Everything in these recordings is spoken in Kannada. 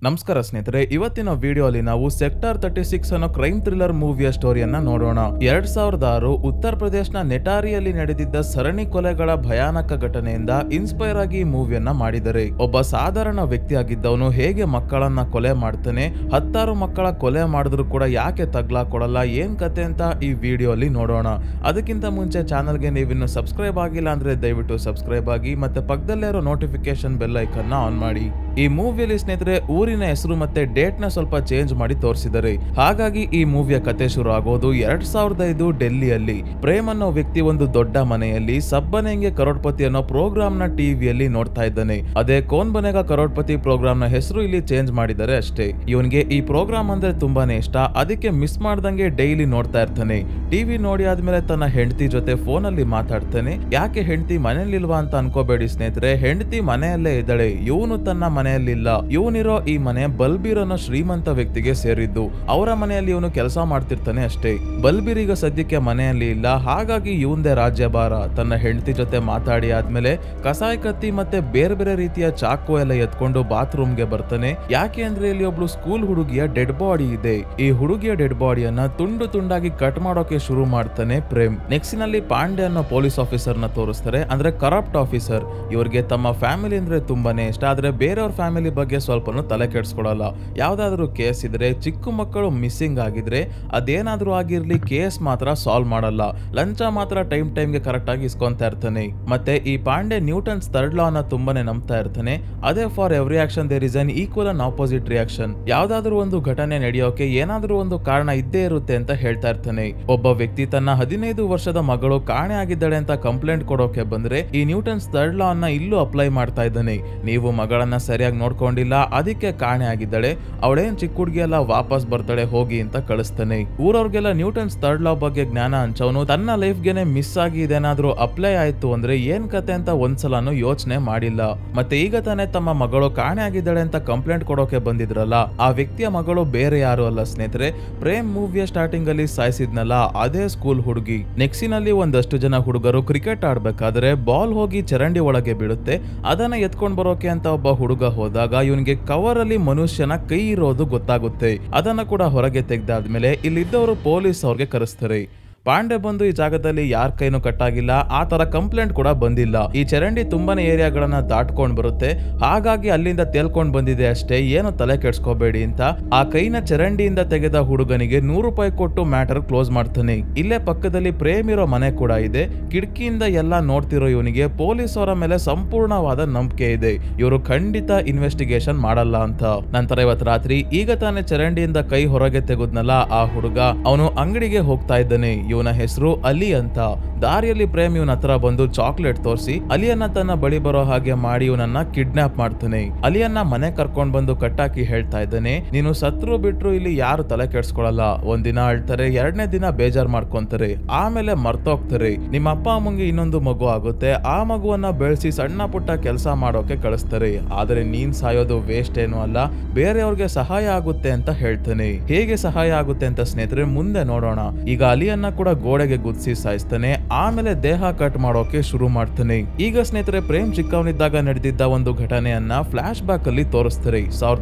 ನಮಸ್ಕಾರ ಸ್ನೇಹಿತರೆ, ಇವತ್ತಿನ ವಿಡಿಯೋಲಿ ನಾವು ಸೆಕ್ಟರ್ 36 ಅನ್ನೋ ಕ್ರೈಮ್ ಥ್ರಿಲ್ಲರ್ ಮೂವಿಯ ಸ್ಟೋರಿಯನ್ನ ನೋಡೋಣ. 2006 ಉತ್ತರ ಪ್ರದೇಶನ ನೆಟಾರಿಯಲ್ಲಿ ನಡೆದಿದ್ದ ಸರಣಿ ಕೊಲೆಗಳ ಭಯಾನಕ ಘಟನೆಯಿಂದ ಇನ್ಸ್ಪೈರ್ ಆಗಿ ಈ ಮೂವಿಯನ್ನ ಮಾಡಿದ್ದಾರೆ. ಒಬ್ಬ ಸಾಧಾರಣ ವ್ಯಕ್ತಿಯಾಗಿದ್ದವನು ಹೇಗೆ ಮಕ್ಕಳನ್ನ ಕೊಲೆ ಮಾಡ್ತಾನೆ, 10 ಮಕ್ಕಳ ಕೊಲೆ ಮಾಡಿದ್ರು ಕೂಡ ಯಾಕೆ ತಗ್ಲಾ ಕೊಡಲ್ಲ, ಏನ್ ಕತೆ ಅಂತ ಈ ವಿಡಿಯೋಲಿ ನೋಡೋಣ. ಅದಕ್ಕಿಂತ ಮುಂಚೆ ಚಾನಲ್ಗೆ ನೀವಿನ್ನು ಸಬ್ಸ್ಕ್ರೈಬ್ ಆಗಿಲ್ಲ ಅಂದ್ರೆ ದಯವಿಟ್ಟು ಸಬ್ಸ್ಕ್ರೈಬ್ ಆಗಿ, ಮತ್ತೆ ಪಕ್ಕದಲ್ಲೇ ಇರೋ ನೋಟಿಫಿಕೇಶನ್ ಬೆಲ್ ಐಕನ್ ಆನ್ ಮಾಡಿ. ಈ ಮೂವಿಯಲ್ಲಿ ಸ್ನೇಹಿತರೆ ಊರಿನ ಹೆಸರು ಮತ್ತೆ ಡೇಟ್ ನ ಸ್ವಲ್ಪ ಚೇಂಜ್ ಮಾಡಿ ತೋರಿಸಿದ್ದಾರೆ. ಹಾಗಾಗಿ ಈ ಮೂವಿಯ ಕತೆ ಶುರು ಆಗೋದು 2005 ಡೆಲ್ಲಿಯಲ್ಲಿ. ಪ್ರೇಮ್ ಅನ್ನೋ ವ್ಯಕ್ತಿ ಒಂದು ದೊಡ್ಡ ಮನೆಯಲ್ಲಿ ಸಬ್ ಬನೇಂಗೆ ಕರೋಡ್ಪತಿ ಅನ್ನೋ ಪ್ರೋಗ್ರಾಮ್ ನ ಟಿವಿಯಲ್ಲಿ ನೋಡ್ತಾ ಇದ್ದಾನೆ. ಅದೇ ಕೌನ್ ಬನೇಗಾ ಕರೋಡ್ಪತಿ ಪ್ರೋಗ್ರಾಮ್ ನ ಹೆಸರು ಇಲ್ಲಿ ಚೇಂಜ್ ಮಾಡಿದ್ದಾರೆ ಅಷ್ಟೇ. ಇವನ್ಗೆ ಈ ಪ್ರೋಗ್ರಾಮ್ ಅಂದ್ರೆ ತುಂಬಾನೇ ಇಷ್ಟ, ಅದಕ್ಕೆ ಮಿಸ್ ಮಾಡ್ದಂಗೆ ಡೈಲಿ ನೋಡ್ತಾ ಇರ್ತಾನೆ. ಟಿವಿ ನೋಡಿ ಆದ್ಮೇಲೆ ತನ್ನ ಹೆಂಡತಿ ಜೊತೆ ಫೋನ್ ಅಲ್ಲಿ ಮಾತಾಡ್ತಾನೆ. ಯಾಕೆ ಹೆಂಡತಿ ಮನೇಲಿಲ್ವಾ ಅಂತ ಅನ್ಕೋಬೇಡಿ ಸ್ನೇಹಿತರೆ, ಹೆಂಡತಿ ಮನೆಯಲ್ಲೇ ಇದ್ದಾಳೆ, ಇವನು ತನ್ನ ಮನೆಯಲ್ಲಿಲ್ಲ. ಇವನಿರೋ ಈ ಮನೆ ಬಲ್ಬೀರ್ ಅನ್ನೋ ಶ್ರೀಮಂತ ವ್ಯಕ್ತಿಗೆ ಸೇರಿದ್ದು. ಅವರ ಮನೆಯಲ್ಲಿ ಇವನು ಕೆಲಸ ಮಾಡ್ತಿರ್ತಾನೆ ಅಷ್ಟೇ. ಬಲ್ಬೀರ್ ಈಗ ಸದ್ಯಕ್ಕೆ ಮನೆಯಲ್ಲಿ ಇಲ್ಲ, ಹಾಗಾಗಿ ಇವಂದೇ ರಾಜ್ಯಭಾರ. ತನ್ನ ಹೆಂಡತಿ ಜೊತೆ ಮಾತಾಡಿ ಆದ್ಮೇಲೆ ಕಸಾಯಿ ಕತ್ತಿ ಮತ್ತೆ ಬೇರೆ ಬೇರೆ ರೀತಿಯ ಚಾಕು ಎಲ್ಲ ಎತ್ಕೊಂಡು ಬಾತ್ರೂಮ್ ಗೆ ಬರ್ತಾನೆ. ಯಾಕೆ ಅಂದ್ರೆ ಇಲ್ಲಿ ಒಬ್ಳು ಸ್ಕೂಲ್ ಹುಡುಗಿಯ ಡೆಡ್ ಬಾಡಿ ಇದೆ. ಈ ಹುಡುಗಿಯ ಡೆಡ್ ಬಾಡಿಯನ್ನ ತುಂಡು ತುಂಡಾಗಿ ಕಟ್ ಮಾಡೋಕೆ ಶುರು ಮಾಡ್ತಾನೆ ಪ್ರೇಮ್. ನೆಕ್ಸ್ಟ್ ನಲ್ಲಿ ಪಾಂಡೆ ಅನ್ನೋ ಪೊಲೀಸ್ ಆಫೀಸರ್ ನ ತೋರಿಸ್ತಾರೆ, ಅಂದ್ರೆ ಕರಪ್ಟ್ ಆಫೀಸರ್. ಇವ್ರಿಗೆ ತಮ್ಮ ಫ್ಯಾಮಿಲಿ ಅಂದ್ರೆ ತುಂಬಾನೇ ಇಷ್ಟ, ಆದ್ರೆ ಬೇರೆಯವ್ರ ಫ್ಯಾಮಿಲಿ ಬಗ್ಗೆ ಸ್ವಲ್ಪನೂ ತಲೆ ಕೆಡಿಸ್ಕೊಳಲ್ಲ. ಯಾವ್ದಾದ್ರು ಕೇಸ್ ಇದ್ರೆ, ಚಿಕ್ಕ ಮಕ್ಕಳು ಮಿಸ್ಸಿಂಗ್ ಆಗಿದ್ರೆ, ಅದೇನಾದ್ರೂ ಆಗಿರ್ಲಿ ಕೇಸ್ ಮಾತ್ರ ಸಾಲ್ವ್ ಮಾಡಲ್ಲ. ಲಂಚ ಮಾತ್ರ ಟೈಮ್ಗೆ ಕರೆಕ್ಟ್ ಆಗಿ ಇಸ್ಕೊಂತಾ ಇರ್ತಾನೆ. ಮತ್ತೆ ಈ ಪಾಂಡೆ ನ್ಯೂಟನ್ಸ್ ಥರ್ಡ್ ಲಾ ಅನ್ನ ತುಂಬಾನೇ ನಂಬ್ತಾ ಇರ್ತಾನೆ. ಅದೇ for every action there is an equal and opposite reaction. ಯಾವ್ದಾದ್ರು ಒಂದು ಘಟನೆ ನಡೆಯೋಕೆ ಏನಾದ್ರೂ ಒಂದು ಕಾರಣ ಇದ್ದೇ ಇರುತ್ತೆ ಅಂತ ಹೇಳ್ತಾ ಇರ್ತಾನೆ. ಒಬ್ಬ ವ್ಯಕ್ತಿ ತನ್ನ 15 ವರ್ಷದ ಮಗಳು ಕಾಣೆ ಆಗಿದ್ದಾಳೆ ಅಂತ ಕಂಪ್ಲೇಂಟ್ ಕೊಡೋಕೆ ಬಂದ್ರೆ ಈ ನ್ಯೂಟನ್ಸ್ ಥರ್ಡ್ ಲಾ ಅನ್ನ ಇಲ್ಲೂ ಅಪ್ಲೈ ಮಾಡ್ತಾ ಇದ್ದಾನೆ. ನೀವು ಮಗಳನ್ನ ಸರಿಯಾಗಿ ನೋಡ್ಕೊಂಡಿಲ್ಲ, ಅದಕ್ಕೆ ಕಾಣೆ ಆಗಿದ್ದಾಳೆ, ಅವಳೇನ್ ಚಿಕ್ಕ ಹುಡುಗಿ ಎಲ್ಲ ವಾಪಸ್ ಬರ್ತಾಳೆ ಹೋಗಿ ಅಂತ ಕಳಿಸ್ತಾನೆ. ಊರವ್ರಿಗೆಲ್ಲ ನ್ಯೂಟನ್ಸ್ ಥರ್ಡ್ ಲಾ ಬಗ್ಗೆ ಜ್ಞಾನ ಹಂಚವನು ತನ್ನ ಲೈಫ್ಗೆನೆ ಮಿಸ್ ಆಗಿ ಇದೇನಾದ್ರೂ ಅಪ್ಲೈ ಆಯ್ತು ಅಂದ್ರೆ ಏನ್ ಕತೆ ಅಂತ ಒಂದ್ಸಲನು ಯೋಚನೆ ಮಾಡಿಲ್ಲ. ಮತ್ತೆ ಈಗ ತಾನೇ ತಮ್ಮ ಮಗಳು ಕಾಣೆ ಆಗಿದ್ದಾಳೆ ಅಂತ ಕಂಪ್ಲೇಂಟ್ ಕೊಡೋಕೆ ಬಂದಿದ್ರಲ್ಲ, ಆ ವ್ಯಕ್ತಿಯ ಮಗಳು ಬೇರೆ ಯಾರು ಅಲ್ಲ ಸ್ನೇಹಿತರೆ, ಪ್ರೇಮ್ ಮೂವಿಯ ಸ್ಟಾರ್ಟಿಂಗ್ ಅಲ್ಲಿ ಸಾಯಿಸಿದ್ನಲ್ಲ ಅದೇ ಸ್ಕೂಲ್ ಹುಡುಗಿ. ನೆಕ್ಸ್ಟಿನಲ್ಲಿ ಒಂದಷ್ಟು ಜನ ಹುಡುಗರು ಕ್ರಿಕೆಟ್ ಆಡ್ಬೇಕಾದ್ರೆ ಬಾಲ್ ಹೋಗಿ ಚರಂಡಿ ಒಳಗೆ ಬೀಳುತ್ತೆ. ಅದನ್ನ ಎತ್ಕೊಂಡ್ ಬರೋಕೆ ಅಂತ ಒಬ್ಬ ಹುಡುಗ ಹೋದಾಗ ಇವನಿಗೆ ಕವರ್ ಅಲ್ಲಿ ಮನುಷ್ಯನ ಕೈ ಇರೋದು ಗೊತ್ತಾಗುತ್ತೆ. ಅದನ್ನ ಕೂಡ ಹೊರಗೆ ತೆಗೆದಾದ್ಮೇಲೆ ಇಲ್ಲಿದ್ದವರು ಪೊಲೀಸ್ ಅವ್ರಿಗೆ ಕರೆಸ್ತಾರೆ. ಪಾಂಡೆ ಬಂದು ಈ ಜಾಗದಲ್ಲಿ ಯಾರ ಕೈನೂ ಕಟ್ಟಾಗಿಲ್ಲ, ಆ ತರ ಕಂಪ್ಲೇಂಟ್ ಕೂಡ ಬಂದಿಲ್ಲ. ಈ ಚರಂಡಿ ತುಂಬಾನೇ ಏರಿಯಾಗಳನ್ನ ದಾಟ್ಕೊಂಡ್ ಬರುತ್ತೆ, ಹಾಗಾಗಿ ಅಲ್ಲಿಂದ ತೇಲ್ಕೊಂಡ್ ಬಂದಿದೆ ಅಷ್ಟೇ, ಏನು ತಲೆ ಕೆಡ್ಸ್ಕೋಬೇಡಿ ಅಂತ ಆ ಕೈನ ಚರಂಡಿಯಿಂದ ತೆಗೆದ ಹುಡುಗನಿಗೆ 100 ರೂಪಾಯಿ ಕೊಟ್ಟು ಮ್ಯಾಟರ್ ಕ್ಲೋಸ್ ಮಾಡ್ತಾನೆ. ಇಲ್ಲೇ ಪಕ್ಕದಲ್ಲಿ ಪ್ರೇಮ್ ಇರೋ ಮನೆ ಕೂಡ ಇದೆ. ಕಿಟಕಿಯಿಂದ ಎಲ್ಲ ನೋಡ್ತಿರೋ ಇವನಿಗೆ ಪೊಲೀಸ್ ಅವರ ಮೇಲೆ ಸಂಪೂರ್ಣವಾದ ನಂಬಿಕೆ ಇದೆ, ಇವರು ಖಂಡಿತ ಇನ್ವೆಸ್ಟಿಗೇಷನ್ ಮಾಡಲ್ಲ ಅಂತ. ನಂತರ ಇವತ್ತು ರಾತ್ರಿ ಈಗ ತಾನೇ ಚರಂಡಿಯಿಂದ ಕೈ ಹೊರಗೆ ತೆಗೆದ್ನಲ್ಲ ಆ ಹುಡುಗ, ಅವನು ಅಂಗಡಿಗೆ ಹೋಗ್ತಾ ಇದ್ದಾನೆ. ಇವನ ಹೆಸರು ಅಲಿ ಅಂತ. ದಾರಿಯಲ್ಲಿ ಪ್ರೇಮ್ ಇವನ ಹತ್ರ ಬಂದು ಚಾಕ್ಲೇಟ್ ತೋರಿಸಿ ಅಲಿಯನ್ನ ತನ್ನ ಬಳಿ ಬರೋ ಹಾಗೆ ಮಾಡಿ ಇವನನ್ನ ಕಿಡ್ನಾಪ್ ಮಾಡ್ತಾನೆ. ಅಲಿಯನ್ನ ಮನೆ ಕರ್ಕೊಂಡ್ ಬಂದು ಕಟ್ಟಾಕಿ ಹೇಳ್ತಾ ಇದ್ದಾನೆ, ನೀನು ಸತ್ರು ಬಿಟ್ರು ಇಲ್ಲಿ ಯಾರು ತಲೆ ಕೆಡ್ಸ್ಕೊಳಲ್ಲ. ಒಂದಿನ ಅಳ್ತಾರೆ, 2ನೇ ದಿನ ಬೇಜಾರ್ ಮಾಡ್ಕೊಂತಾರೆ, ಆಮೇಲೆ ಮರ್ತೋಗ್ತಾರೆ. ನಿಮ್ಮ ಅಪ್ಪ ಅಮ್ಮಂಗೆ ಇನ್ನೊಂದು ಮಗು ಆಗುತ್ತೆ, ಆ ಮಗುವನ್ನ ಬೆಳೆಸಿ ಸಣ್ಣ ಪುಟ್ಟ ಕೆಲಸ ಮಾಡೋಕೆ ಕಳಿಸ್ತಾರೆ. ಆದ್ರೆ ನೀನ್ ಸಾಯೋದು ವೇಸ್ಟ್ ಏನು ಅಲ್ಲ, ಬೇರೆಯವ್ರಿಗೆ ಸಹಾಯ ಆಗುತ್ತೆ ಅಂತ ಹೇಳ್ತಾನೆ. ಹೇಗೆ ಸಹಾಯ ಆಗುತ್ತೆ ಅಂತ ಸ್ನೇಹಿತರೆ ಮುಂದೆ ನೋಡೋಣ. ಈಗ ಅಲಿಯನ್ನ ಕೂಡ ಗೋಡೆಗೆ ಗುದ್ಸಿ ಸಾಯಿಸ್ತಾನೆ, ಆಮೇಲೆ ದೇಹ ಕಟ್ ಮಾಡೋಕೆ ಶುರು ಮಾಡ್ತಾನೆ. ಈಗ ಸ್ನೇಹಿತರೆ ಪ್ರೇಮ್ ಚಿಕ್ಕವನಿದ್ದಾಗ ನಡೆದಿದ್ದ ಒಂದು ಘಟನೆಯನ್ನ ಫ್ಲಾಶ್ ಬ್ಯಾಕ್ ಅಲ್ಲಿ ತೋರಿಸ್ತಾರೆ.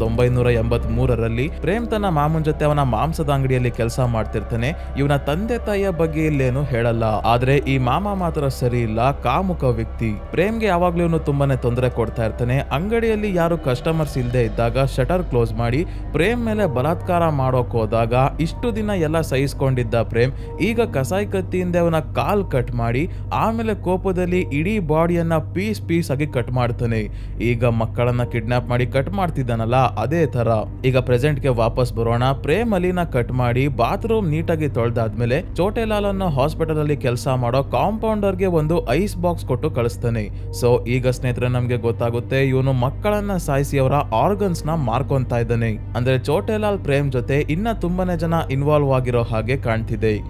1983ರಲ್ಲಿ ಪ್ರೇಮ್ ತನ್ನ ಮಾಮನ್ ಜೊತೆ ಅವನ ಮಾಂಸದ ಅಂಗಡಿಯಲ್ಲಿ ಕೆಲಸ ಮಾಡ್ತಿರ್ತಾನೆ. ಇವನ ತಂದೆ ತಾಯಿಯ ಬಗ್ಗೆ ಇಲ್ಲೇನು ಹೇಳಲ್ಲ, ಆದ್ರೆ ಈ ಮಾಮ ಮಾತ್ರ ಸರಿ ಇಲ್ಲ, ಕಾಮುಕ ವ್ಯಕ್ತಿ. ಪ್ರೇಮ್ಗೆ ಯಾವಾಗ್ಲೂ ಇವನು ತುಂಬಾನೇ ತೊಂದರೆ ಕೊಡ್ತಾ ಇರ್ತಾನೆ. ಅಂಗಡಿಯಲ್ಲಿ ಯಾರು ಕಸ್ಟಮರ್ಸ್ ಇಲ್ದೇ ಇದ್ದಾಗ ಶಟರ್ ಕ್ಲೋಸ್ ಮಾಡಿ ಪ್ರೇಮ್ ಮೇಲೆ ಬಲಾತ್ಕಾರ ಮಾಡೋಕ್ ಹೋದಾಗ ಇಷ್ಟು ದಿನ ಎಲ್ಲ ಸಹಿಸ್ಕೊಂಡಿದ್ದ ಪ್ರೇಮ್ ಈಗ ಕಸಾಯಿ ಕತ್ತಿಯಿಂದ ಅವನ ಕಾಲ್ ಕಟ್ ಮಾಡಿ ಆಮೇಲೆ ಕೋಪದಲ್ಲಿ ಇಡೀ ಬಾಡಿಯನ್ನ ಪೀಸ್ ಆಗಿ ಕಟ್ ಮಾಡ್ತಾನೆ. ಈಗ ಮಕ್ಕಳನ್ನ ಕಿಡ್ನಾಪ್ ಮಾಡಿ ಕಟ್ ಮಾಡ್ತಿದ್ದಾನಲ್ಲ ಅದೇ ತರ. ಈಗ ಪ್ರೆಸೆಂಟ್ ಗೆ ವಾಪಸ್ ಬರೋಣ. ಪ್ರೇಮ್ ಅಲಿನ ಕಟ್ ಮಾಡಿ ಬಾತ್ರೂಮ್ ನೀಟಾಗಿ ತೊಳೆದಾದ್ಮೇಲೆ ಚೋಟೆಲಾಲ್ ಅನ್ನೋ ಹಾಸ್ಪಿಟಲ್ ಅಲ್ಲಿ ಕೆಲಸ ಮಾಡೋ ಕಾಂಪೌಂಡರ್ ಗೆ ಒಂದು ಐಸ್ ಬಾಕ್ಸ್ ಕೊಟ್ಟು ಕಳಿಸ್ತಾನೆ. ಸೊ ಈಗ ಸ್ನೇಹಿತರೆ ನಮ್ಗೆ ಗೊತ್ತಾಗುತ್ತೆ ಇವನು ಮಕ್ಕಳನ್ನ ಸಾಯಿಸಿ ಅವರ ಆರ್ಗನ್ಸ್ ನ ಮಾರ್ಕೊಂತಾ ಇದ್ದಾನೆ. ಅಂದ್ರೆ ಚೋಟೆಲಾಲ್ ಪ್ರೇಮ್ ಜೊತೆ ಇನ್ನ ತುಂಬಾನೇ ಜನ ಇನ್ವಾಲ್ವ್ ಆಗಿರೋ ಹಾಗೆ ಕಾಣ್ತಿದೆ. ಇನ್ನೊಂದು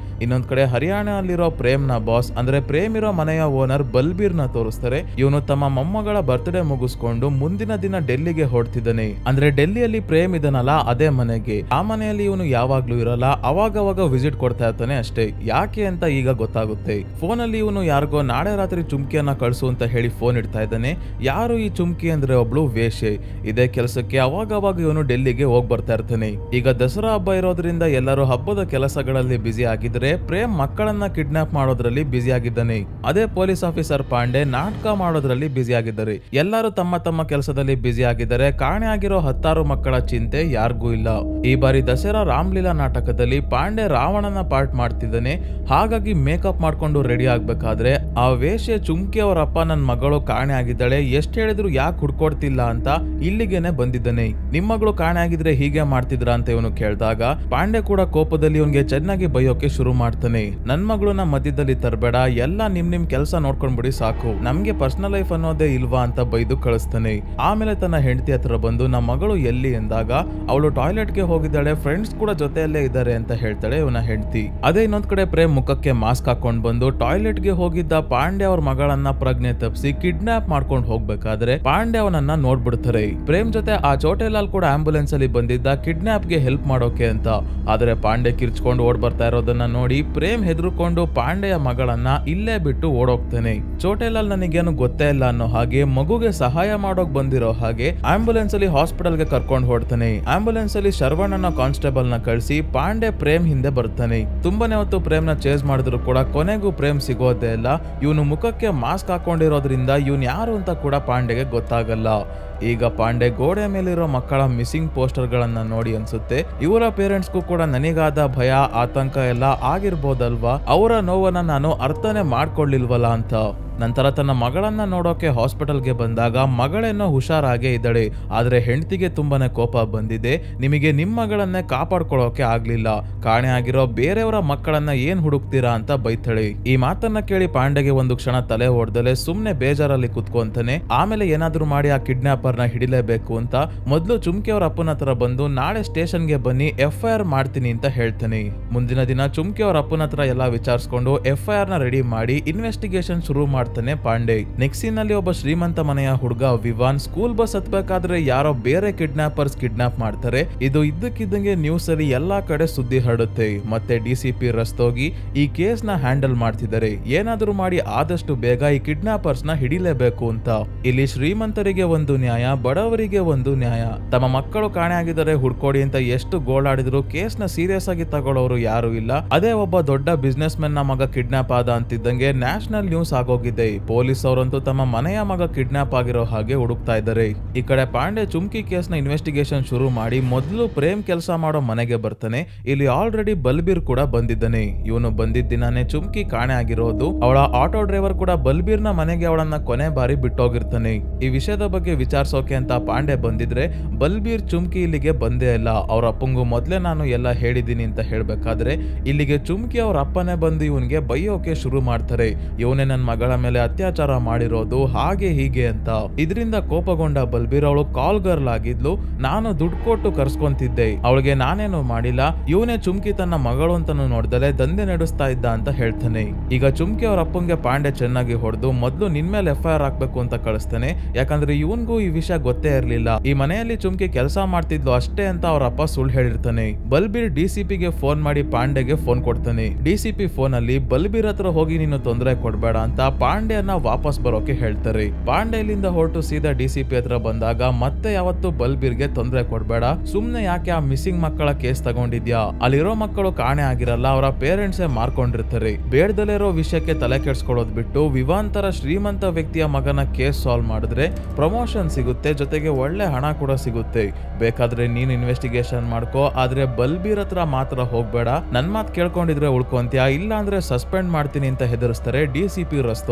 ಇನ್ನೊಂದ್ ಕಡೆ ಹರಿಯಾಣದಲ್ಲಿರೋ ಪ್ರೇಮ್ನ ಬಾಸ್ ಅಂದ್ರೆ ಪ್ರೇಮ್ ಇರೋ ಮನೆಯ ಓನರ್ ಬಲ್ಬೀರ್ ನ ತೋರಿಸ್ತಾರೆ. ಇವನು ತಮ್ಮ ಮೊಮ್ಮಗಳ ಬರ್ತ್ಡೇ ಮುಗಿಸ್ಕೊಂಡು ಮುಂದಿನ ದಿನ ಡೆಲ್ಲಿಗೆ ಹೊರಡ್ತಿದ್ದಾನೆ. ಅಂದ್ರೆ ಡೆಲ್ಲಿಯಲ್ಲಿ ಪ್ರೇಮ್ ಇದನ್ನಲ್ಲ ಅದೇ ಮನೆಗೆ. ಆ ಮನೆಯಲ್ಲಿ ಇವನು ಯಾವಾಗ್ಲೂ ಇರಲ್ಲ, ಅವಾಗವಾಗ ವಿಸಿಟ್ ಕೊಡ್ತಾ ಇರ್ತಾನೆ ಅಷ್ಟೇ. ಯಾಕೆ ಅಂತ ಈಗ ಗೊತ್ತಾಗುತ್ತೆ. ಫೋನ್ ಅಲ್ಲಿ ಇವನು ಯಾರಿಗೋ ನಾಳೆ ರಾತ್ರಿ ಚುಮ್ಕಿಯನ್ನ ಕಳ್ಸು ಅಂತ ಹೇಳಿ ಫೋನ್ ಇಡ್ತಾ ಇದ್ದಾನೆ. ಯಾರು ಈ ಚುಮ್ಕಿ ಅಂದ್ರೆ ಒಬ್ಳು ವೇಶ್ಯೆ. ಇದೇ ಕೆಲಸಕ್ಕೆ ಅವಾಗವಾಗ ಇವನು ಡೆಲ್ಲಿಗೆ ಹೋಗ್ ಬರ್ತಾ ಇರ್ತಾನೆ. ಈಗ ದಸರಾ ಹಬ್ಬ ಇರೋದ್ರಿಂದ ಎಲ್ಲರೂ ಹಬ್ಬದ ಕೆಲಸಗಳಲ್ಲಿ ಬ್ಯುಸಿ ಆಗಿದ್ರೆ ಪ್ರೇಮ್ ಮಕ್ಕಳನ್ನ ಕಿಡ್ನಾಪ್ ಮಾಡೋದ್ರಲ್ಲಿ ಬ್ಯುಸಿ ಆಗಿದ್ದಾನೆ. ಅದೇ ಪೊಲೀಸ್ ಆಫೀಸರ್ ಪಾಂಡೆ ನಾಟಕ ಮಾಡೋದ್ರಲ್ಲಿ ಬ್ಯುಸಿ ಆಗಿದ್ದಾರೆ. ಎಲ್ಲರೂ ತಮ್ಮ ತಮ್ಮ ಕೆಲಸದಲ್ಲಿ ಬ್ಯುಸಿ ಆಗಿದ್ದಾರೆ. ಕಾಣೆ ಆಗಿರೋ 10 ಮಕ್ಕಳ ಚಿಂತೆ ಯಾರಿಗೂ ಇಲ್ಲ. ಈ ಬಾರಿ ದಸರಾ ರಾಮ್ಲೀಲಾ ನಾಟಕದಲ್ಲಿ ಪಾಂಡೆ ರಾವಣನ ಪಾರ್ಟ್ ಮಾಡ್ತಿದ್ದಾನೆ. ಹಾಗಾಗಿ ಮೇಕಪ್ ಮಾಡ್ಕೊಂಡು ರೆಡಿ ಆಗ್ಬೇಕಾದ್ರೆ ಆ ವೇಶ್ಯೆ ಚುಮ್ಕಿ ಅವರ ಅಪ್ಪ ನನ್ನ ಮಗಳು ಕಾಣೆ ಆಗಿದ್ದಾಳೆ, ಎಷ್ಟ್ ಹೇಳಿದ್ರು ಯಾಕೆ ಹುಡ್ಕೊಡ್ತಿಲ್ಲ ಅಂತ ಇಲ್ಲಿಗೆನೆ ಬಂದಿದ್ದಾನೆ. ನಿಮ್ ಮಗಳು ಕಾಣೆ ಆಗಿದ್ರೆ ಹೀಗೆ ಮಾಡ್ತಿದ್ರ ಅಂತ ಇವನು ಕೇಳಿದಾಗ ಪಾಂಡೆ ಕೂಡ ಕೋಪದಲ್ಲಿ ಇವನ್ಗೆ ಚೆನ್ನಾಗಿ ಬೈಯೋಕೆ ಶುರು ಮಾಡ್ತಾನೆ. ನನ್ ಮಗಳನ್ನ ಮಧ್ಯದಲ್ಲಿ ತರಬೇಡ, ಎಲ್ಲ ನಿಮ್ ಕೆಲಸ ನೋಡ್ಕೊಂಡ್ಬಿಡಿ ಸಾಕು, ನಮ್ಗೆ ಪರ್ಸನಲ್ ಲೈಫ್ ಅನ್ನೋದೇ ಇಲ್ವಾ ಅಂತ ಬೈದು ಕಳಿಸ್ತಾನೆ. ಆಮೇಲೆ ತನ್ನ ಹೆಂಡತಿ ಹತ್ರ ಬಂದು ನಮ್ಮ ಮಗಳು ಎಲ್ಲಿ ಎಂದಾಗ ಅವಳು ಟಾಯ್ಲೆಟ್ಗೆ ಹೋಗಿದ್ದಾಳೆ, ಫ್ರೆಂಡ್ಸ್ ಕೂಡ ಜೊತೆಯಲ್ಲೇ ಇದ್ದಾರೆ ಅಂತ ಹೇಳ್ತಾಳೆ ಇವನ ಹೆಂಡತಿ. ಅದೇ ಇನ್ನೊಂದ್ ಕಡೆ ಪ್ರೇಮ್ ಮುಖಕ್ಕೆ ಮಾಸ್ಕ್ ಹಾಕೊಂಡ್ ಬಂದು ಟಾಯ್ಲೆಟ್ಗೆ ಹೋಗಿದ್ದ ಪಾಂಡೆ ಅವ್ರ ಮಗಳನ್ನ ಪ್ರಜ್ಞೆ ತಪ್ಪಿಸಿ ಕಿಡ್ನಾಪ್ ಮಾಡ್ಕೊಂಡು ಹೋಗ್ಬೇಕಾದ್ರೆ ಪಾಂಡೆ ಅವನನ್ನ ನೋಡ್ಬಿಡ್ತಾರೆ. ಪ್ರೇಮ್ ಜೊತೆ ಆ ಚೋಟೆಲಾಲ್ ಕೂಡ ಆಂಬುಲೆನ್ಸ್ ಅಲ್ಲಿ ಬಂದಿದ್ದ ಕಿಡ್ನಾಪ್ ಗೆ ಹೆಲ್ಪ್ ಮಾಡೋಕೆ ಅಂತ. ಆದ್ರೆ ಪಾಂಡೆ ಕಿರ್ಚ್ಕೊಂಡು ಓಡ್ ಬರ್ತಾ ಇರೋದನ್ನ ನೋಡಿ ಪ್ರೇಮ್ ಹೆದರ್ಕೊಂಡು ಪಾಂಡೆಯ ಮಗಳನ್ನ ಇಲ್ಲೇ ಬಿಟ್ಟು ಓಡೋಗ್ತಾನೆ. ಚೋಟೆಲಾಲ್ ನನಗೇನು ಗೊತ್ತೇ ಇಲ್ಲ ಅನ್ನೋ ಹಾಗೆ ಮಗುಗೆ ಸಹಾಯ ಮಾಡೋಕ್ ಬಂದಿರೋ ಹಾಗೆ ಆಂಬುಲೆನ್ಸ್ ಅಲ್ಲಿ ಹಾಸ್ಪಿಟಲ್ ಗೆ ಕರ್ಕೊಂಡು ಹೊಡ್ತಾನೆ. ಆಂಬುಲೆನ್ಸ್ ಅಲ್ಲಿ ಶರವಣನ ಕಾನ್ಸ್ಟೇಬಲ್ ನ ಕಳಿಸಿ ಪಾಂಡೆ ಪ್ರೇಮ್ ಹಿಂದೆ ಬರ್ತಾನೆ. ತುಂಬಾನೇ ಹೊತ್ತು ಪ್ರೇಮ್ ನ ಚೇಸ್ ಮಾಡಿದ್ರು ಕೂಡ ಕೊನೆಗೂ ಪ್ರೇಮ್ ಸಿಗೋದೇ ಇಲ್ಲ. ಇವನು ಮುಖಕ್ಕೆ ಮಾಸ್ಕ್ ಹಾಕೊಂಡಿರೋದ್ರಿಂದ ಇವನ್ ಯಾರು ಅಂತ ಕೂಡ ಪಾಂಡೆಗೆ ಗೊತ್ತಾಗಲ್ಲ. ಈಗ ಪಾಂಡೆ ಗೋಡೆ ಮೇಲಿರೋ ಮಕ್ಕಳ ಮಿಸ್ಸಿಂಗ್ ಪೋಸ್ಟರ್ ಗಳನ್ನ ನೋಡಿ ಅನ್ಸುತ್ತೆ ಇವರ ಪೇರೆಂಟ್ಸ್ಗೂ ಕೂಡ ನನಗಾದ ಭಯ ಆತಂಕ ಎಲ್ಲ ಆಗಿರ್ಬೋದಲ್ವಾ, ಅವರ ನೋವನ್ನ ನಾನು ಅರ್ಥನೇ ಮಾಡ್ಕೊಳ್ಳಿಲ್ವಲ್ಲ ಅಂತ. ನಂತರ ತನ್ನ ಮಗಳನ್ನ ನೋಡೋಕೆ ಹಾಸ್ಪಿಟಲ್ಗೆ ಬಂದಾಗ ಮಗಳೇನೋ ಹುಷಾರಾಗೇ ಇದ್ದಾಳೆ. ಆದ್ರೆ ಹೆಂಡತಿಗೆ ತುಂಬಾನೇ ಕೋಪ ಬಂದಿದೆ. ನಿಮಗೆ ನಿಮ್ಮ ಮಗಳನ್ನೇ ಕಾಪಾಡ್ಕೊಳ್ಳೋಕೆ ಆಗ್ಲಿಲ್ಲ, ಕಾಣೆ ಆಗಿರೋ ಬೇರೆಯವರ ಮಕ್ಕಳನ್ನ ಏನ್ ಹುಡುಕ್ತೀರಾ ಅಂತ ಬೈತಾಳೆ. ಈ ಮಾತನ್ನ ಕೇಳಿ ಪಾಂಡೆಗೆ ಒಂದು ಕ್ಷಣ ತಲೆ ಹೊಡೆದಲೆ ಸುಮ್ನೆ ಬೇಜಾರಲ್ಲಿ ಕುತ್ಕೊಂತಾನೆ. ಆಮೇಲೆ ಏನಾದ್ರೂ ಮಾಡಿ ಆ ಕಿಡ್ನಾಪರ್ ನ ಹಿಡಿಲೇಬೇಕು ಅಂತ ಮೊದಲು ಚುಮ್ಕಿ ಅವ್ರ ಅಪ್ಪನ ಹತ್ರ ಬಂದು ನಾಳೆ ಸ್ಟೇಷನ್ಗೆ ಬನ್ನಿ FIR ಮಾಡ್ತೀನಿ ಅಂತ ಹೇಳ್ತಾನೆ. ಮುಂದಿನ ದಿನ ಚುಮ್ಕಿ ಅವ್ರ ಅಪ್ಪನ ಹತ್ರ ಎಲ್ಲ ವಿಚಾರಿಸ್ಕೊಂಡು FIR ನ ರೆಡಿ ಮಾಡಿ ಇನ್ವೆಸ್ಟಿಗೇಷನ್ ಶುರು ಮಾಡ್ತಾನೆ ಪಾಂಡೆ. ನೆಕ್ಸ್ಟ್ ಸೀನ್ ಅಲ್ಲಿ ಒಬ್ಬ ಶ್ರೀಮಂತ ಮನೆಯ ಹುಡುಗ ವಿವಾನ್ ಸ್ಕೂಲ್ ಬಸ್ ಹತ್ಬೇಕಾದ್ರೆ ಯಾರೋ ಬೇರೆ ಕಿಡ್ನಾಪರ್ಸ್ ಕಿಡ್ನಾಪ್ ಮಾಡ್ತಾರೆ. ಇದು ಇದ್ದಕ್ಕಿದ್ದಂಗೆ ನ್ಯೂಸ್ ಅಲ್ಲಿ ಎಲ್ಲಾ ಕಡೆ ಸುದ್ದಿ ಹರಡುತ್ತೆ. ಮತ್ತೆ DCP ರಸ್ತೋಗಿ ಈ ಕೇಸ್ ನ ಹ್ಯಾಂಡಲ್ ಮಾಡ್ತಿದ್ದಾರೆ. ಏನಾದ್ರೂ ಮಾಡಿ ಆದಷ್ಟು ಬೇಗ ಈ ಕಿಡ್ನಾಪರ್ಸ್ ನ ಹಿಡಿಲೇಬೇಕು ಅಂತ. ಇಲ್ಲಿ ಶ್ರೀಮಂತರಿಗೆ ಒಂದು ನ್ಯಾಯ, ಬಡವರಿಗೆ ಒಂದು ನ್ಯಾಯ. ತಮ್ಮ ಮಕ್ಕಳು ಕಾಣೆ ಆಗಿದ್ದಾರೆ ಹುಡ್ಕೋಡಿ ಅಂತ ಎಷ್ಟು ಗೋಳಾಡಿದ್ರು ಕೇಸ್ ನ ಸೀರಿಯಸ್ ಆಗಿ ತಗೊಳ್ಳೋರು ಯಾರು ಇಲ್ಲ. ಅದೇ ಒಬ್ಬ ದೊಡ್ಡ ಬಿಸ್ನೆಸ್ ಮೆನ್ ನ ಮಗ ಕಿಡ್ನಾಪ್ ಆದ ಅಂತಿದ್ದಂಗೆ ನ್ಯಾಷನಲ್ ನ್ಯೂಸ್ ಆಗೋಗಿದೆ. ಪೊಲೀಸ್ ಅವರಂತೂ ತಮ್ಮ ಮನೆಯ ಮಗ ಕಿಡ್ನಾಪ್ ಆಗಿರೋ ಹಾಗೆ ಹುಡುಕ್ತಾ ಇದ್ದಾರೆ. ಈ ಕಡೆ ಪಾಂಡೆ ಚುಮ್ಕಿ ಕೇಸ್ ನ ಇನ್ವೆಸ್ಟಿಗೇಷನ್ ಶುರು ಮಾಡಿ ಮೊದಲು ಪ್ರೇಮ್ ಕೆಲಸ ಮಾಡೋ ಮನೆಗೆ ಬರ್ತಾನೆ. ಇಲ್ಲಿ ಆಲ್ರೆಡಿ ಬಲ್ಬೀರ್ ಕೂಡ ಬಂದಿದ್ದಾನೆ. ಇವನು ಬಂದಿದ್ದ ದಿನಾನೇ ಚುಮ್ಕಿ ಕಾಣೆ ಆಗಿರೋದು. ಅವಳ ಆಟೋ ಡ್ರೈವರ್ ಕೂಡ ಬಲ್ಬೀರ್ ನ ಮನೆಗೆ ಅವಳನ್ನ ಕೊನೆ ಬಾರಿ ಬಿಟ್ಟೋಗಿರ್ತಾನೆ. ಈ ವಿಷಯದ ಬಗ್ಗೆ ವಿಚಾರಿಸೋಕೆ ಅಂತ ಪಾಂಡೆ ಬಂದಿದ್ರೆ ಬಲ್ಬೀರ್ ಚುಮ್ಕಿ ಇಲ್ಲಿಗೆ ಬಂದೇ ಇಲ್ಲ. ಅವ್ರ ಅಪ್ಪಂಗೂ ಮೊದ್ಲೇ ನಾನು ಎಲ್ಲ ಹೇಳಿದ್ದೀನಿ ಅಂತ ಹೇಳ್ಬೇಕಾದ್ರೆ ಇಲ್ಲಿಗೆ ಚುಮ್ಕಿ ಅವ್ರ ಅಪ್ಪನೇ ಬಂದು ಇವನ್ಗೆ ಬೈಯೋಕೆ ಶುರು ಮಾಡ್ತಾರೆ. ಇವನೇ ನನ್ನ ಮಗಳ ಮೇಲೆ ಅತ್ಯಾಚಾರ ಮಾಡಿರೋದು ಹಾಗೆ ಹೀಗೆ ಅಂತ. ಇದರಿಂದ ಕೋಪಗೊಂಡ ಬಲ್ಬೀರ್ ಅವಳು ಕಾಲ್ ಗರ್ಲ್ ಆಗಿದ್ಲು. ನಾನು ದುಡ್ಡು ಕೊಟ್ಟು ಕರ್ಸ್ಕೊಂತಿದ್ದೆ, ಅವಳಿಗೆ ನಾನೇನು ಮಾಡಿಲ್ಲ, ಇವನೇ ಚುಮ್ಕಿ ತನ್ನ ಮಗಳು ಅಂತಾನು ನೋಡ್ದಲೆ ದಂಧೆ ನಡೆಸ್ತಾ ಇದ್ದ ಅಂತ ಹೇಳ್ತಾನೆ. ಈಗ ಚುಮ್ಕಿ ಅವ್ರ ಅಪ್ಪಂಗೆ ಪಾಂಡೆ ಚೆನ್ನಾಗಿ ಹೊಡೆದು ಮೊದ್ಲು ನಿನ್ ಮೇಲೆ FIR ಹಾಕ್ಬೇಕು ಅಂತ ಕಳಿಸ್ತಾನೆ. ಯಾಕಂದ್ರೆ ಇವನ್ಗೂ ಈ ವಿಷಯ ಗೊತ್ತೇ ಇರ್ಲಿಲ್ಲ. ಈ ಮನೆಯಲ್ಲಿ ಚುಮ್ಕಿ ಕೆಲಸ ಮಾಡ್ತಿದ್ಲು ಅಷ್ಟೇ ಅಂತ ಅವ್ರ ಅಪ್ಪ ಸುಳ್ಳು ಹೇಳಿರ್ತಾನೆ. ಬಲ್ಬೀರ್ DCP ಗೆ ಫೋನ್ ಮಾಡಿ ಪಾಂಡೆಗೆ ಫೋನ್ ಕೊಡ್ತಾನೆ. DCP ಫೋನ್ ಅಲ್ಲಿ ಬಲ್ಬೀರ್ ಹತ್ರ ಹೋಗಿ ನೀನು ತೊಂದರೆ ಕೊಡ್ಬೇಡ ಅಂತ ಪಾಂಡೆಯನ್ನ ವಾಪಸ್ ಬರೋಕೆ ಹೇಳ್ತಾರೆ. ಪಾಂಡೆ ಇಲ್ಲಿಂದ ಹೊರಟು ಸೀದಾ DCP ಹತ್ರ ಬಂದಾಗ ಮತ್ತೆ ಯಾವತ್ತು ಬಲ್ಬೀರ್ಗೆ ತೊಂದರೆ ಕೊಡ್ಬೇಡ, ಸುಮ್ನೆ ಯಾಕೆ ಆ ಮಿಸ್ಸಿಂಗ್ ಮಕ್ಕಳ ಕೇಸ್ ತಗೊಂಡಿದ್ಯಾ, ಅಲ್ಲಿರೋ ಮಕ್ಕಳು ಕಾಣೆ ಆಗಿರಲ್ಲ, ಅವರ ಪೇರೆಂಟ್ಸೇ ಮಾರ್ಕೊಂಡಿರ್ತಾರೆ. ಬೇಡ್ದಲೇ ಇರೋ ವಿಷಯಕ್ಕೆ ತಲೆ ಕೆಡ್ಸ್ಕೊಳ್ಳೋದ್ ಬಿಟ್ಟು ವಿವಾಂತರ ಶ್ರೀಮಂತ ವ್ಯಕ್ತಿಯ ಮಗನ ಕೇಸ್ ಸಾಲ್ವ್ ಮಾಡಿದ್ರೆ ಪ್ರಮೋಷನ್ ಸಿಗುತ್ತೆ, ಜೊತೆಗೆ ಒಳ್ಳೆ ಹಣ ಕೂಡ ಸಿಗುತ್ತೆ. ಬೇಕಾದ್ರೆ ನೀನ್ ಇನ್ವೆಸ್ಟಿಗೇಷನ್ ಮಾಡ್ಕೋ, ಆದ್ರೆ ಬಲ್ಬೀರ್ ಹತ್ರ ಮಾತ್ರ ಹೋಗ್ಬೇಡ, ನನ್ ಮಾತ್ ಕೇಳ್ಕೊಂಡಿದ್ರೆ ಉಳ್ಕೊಂತ್ಯಾ, ಇಲ್ಲ ಅಂದ್ರೆ ಸಸ್ಪೆಂಡ್ ಮಾಡ್ತೀನಿ ಅಂತ ಹೆದರ್ಸ್ತಾರೆ DCP ರಸ್ತೋಗಿ.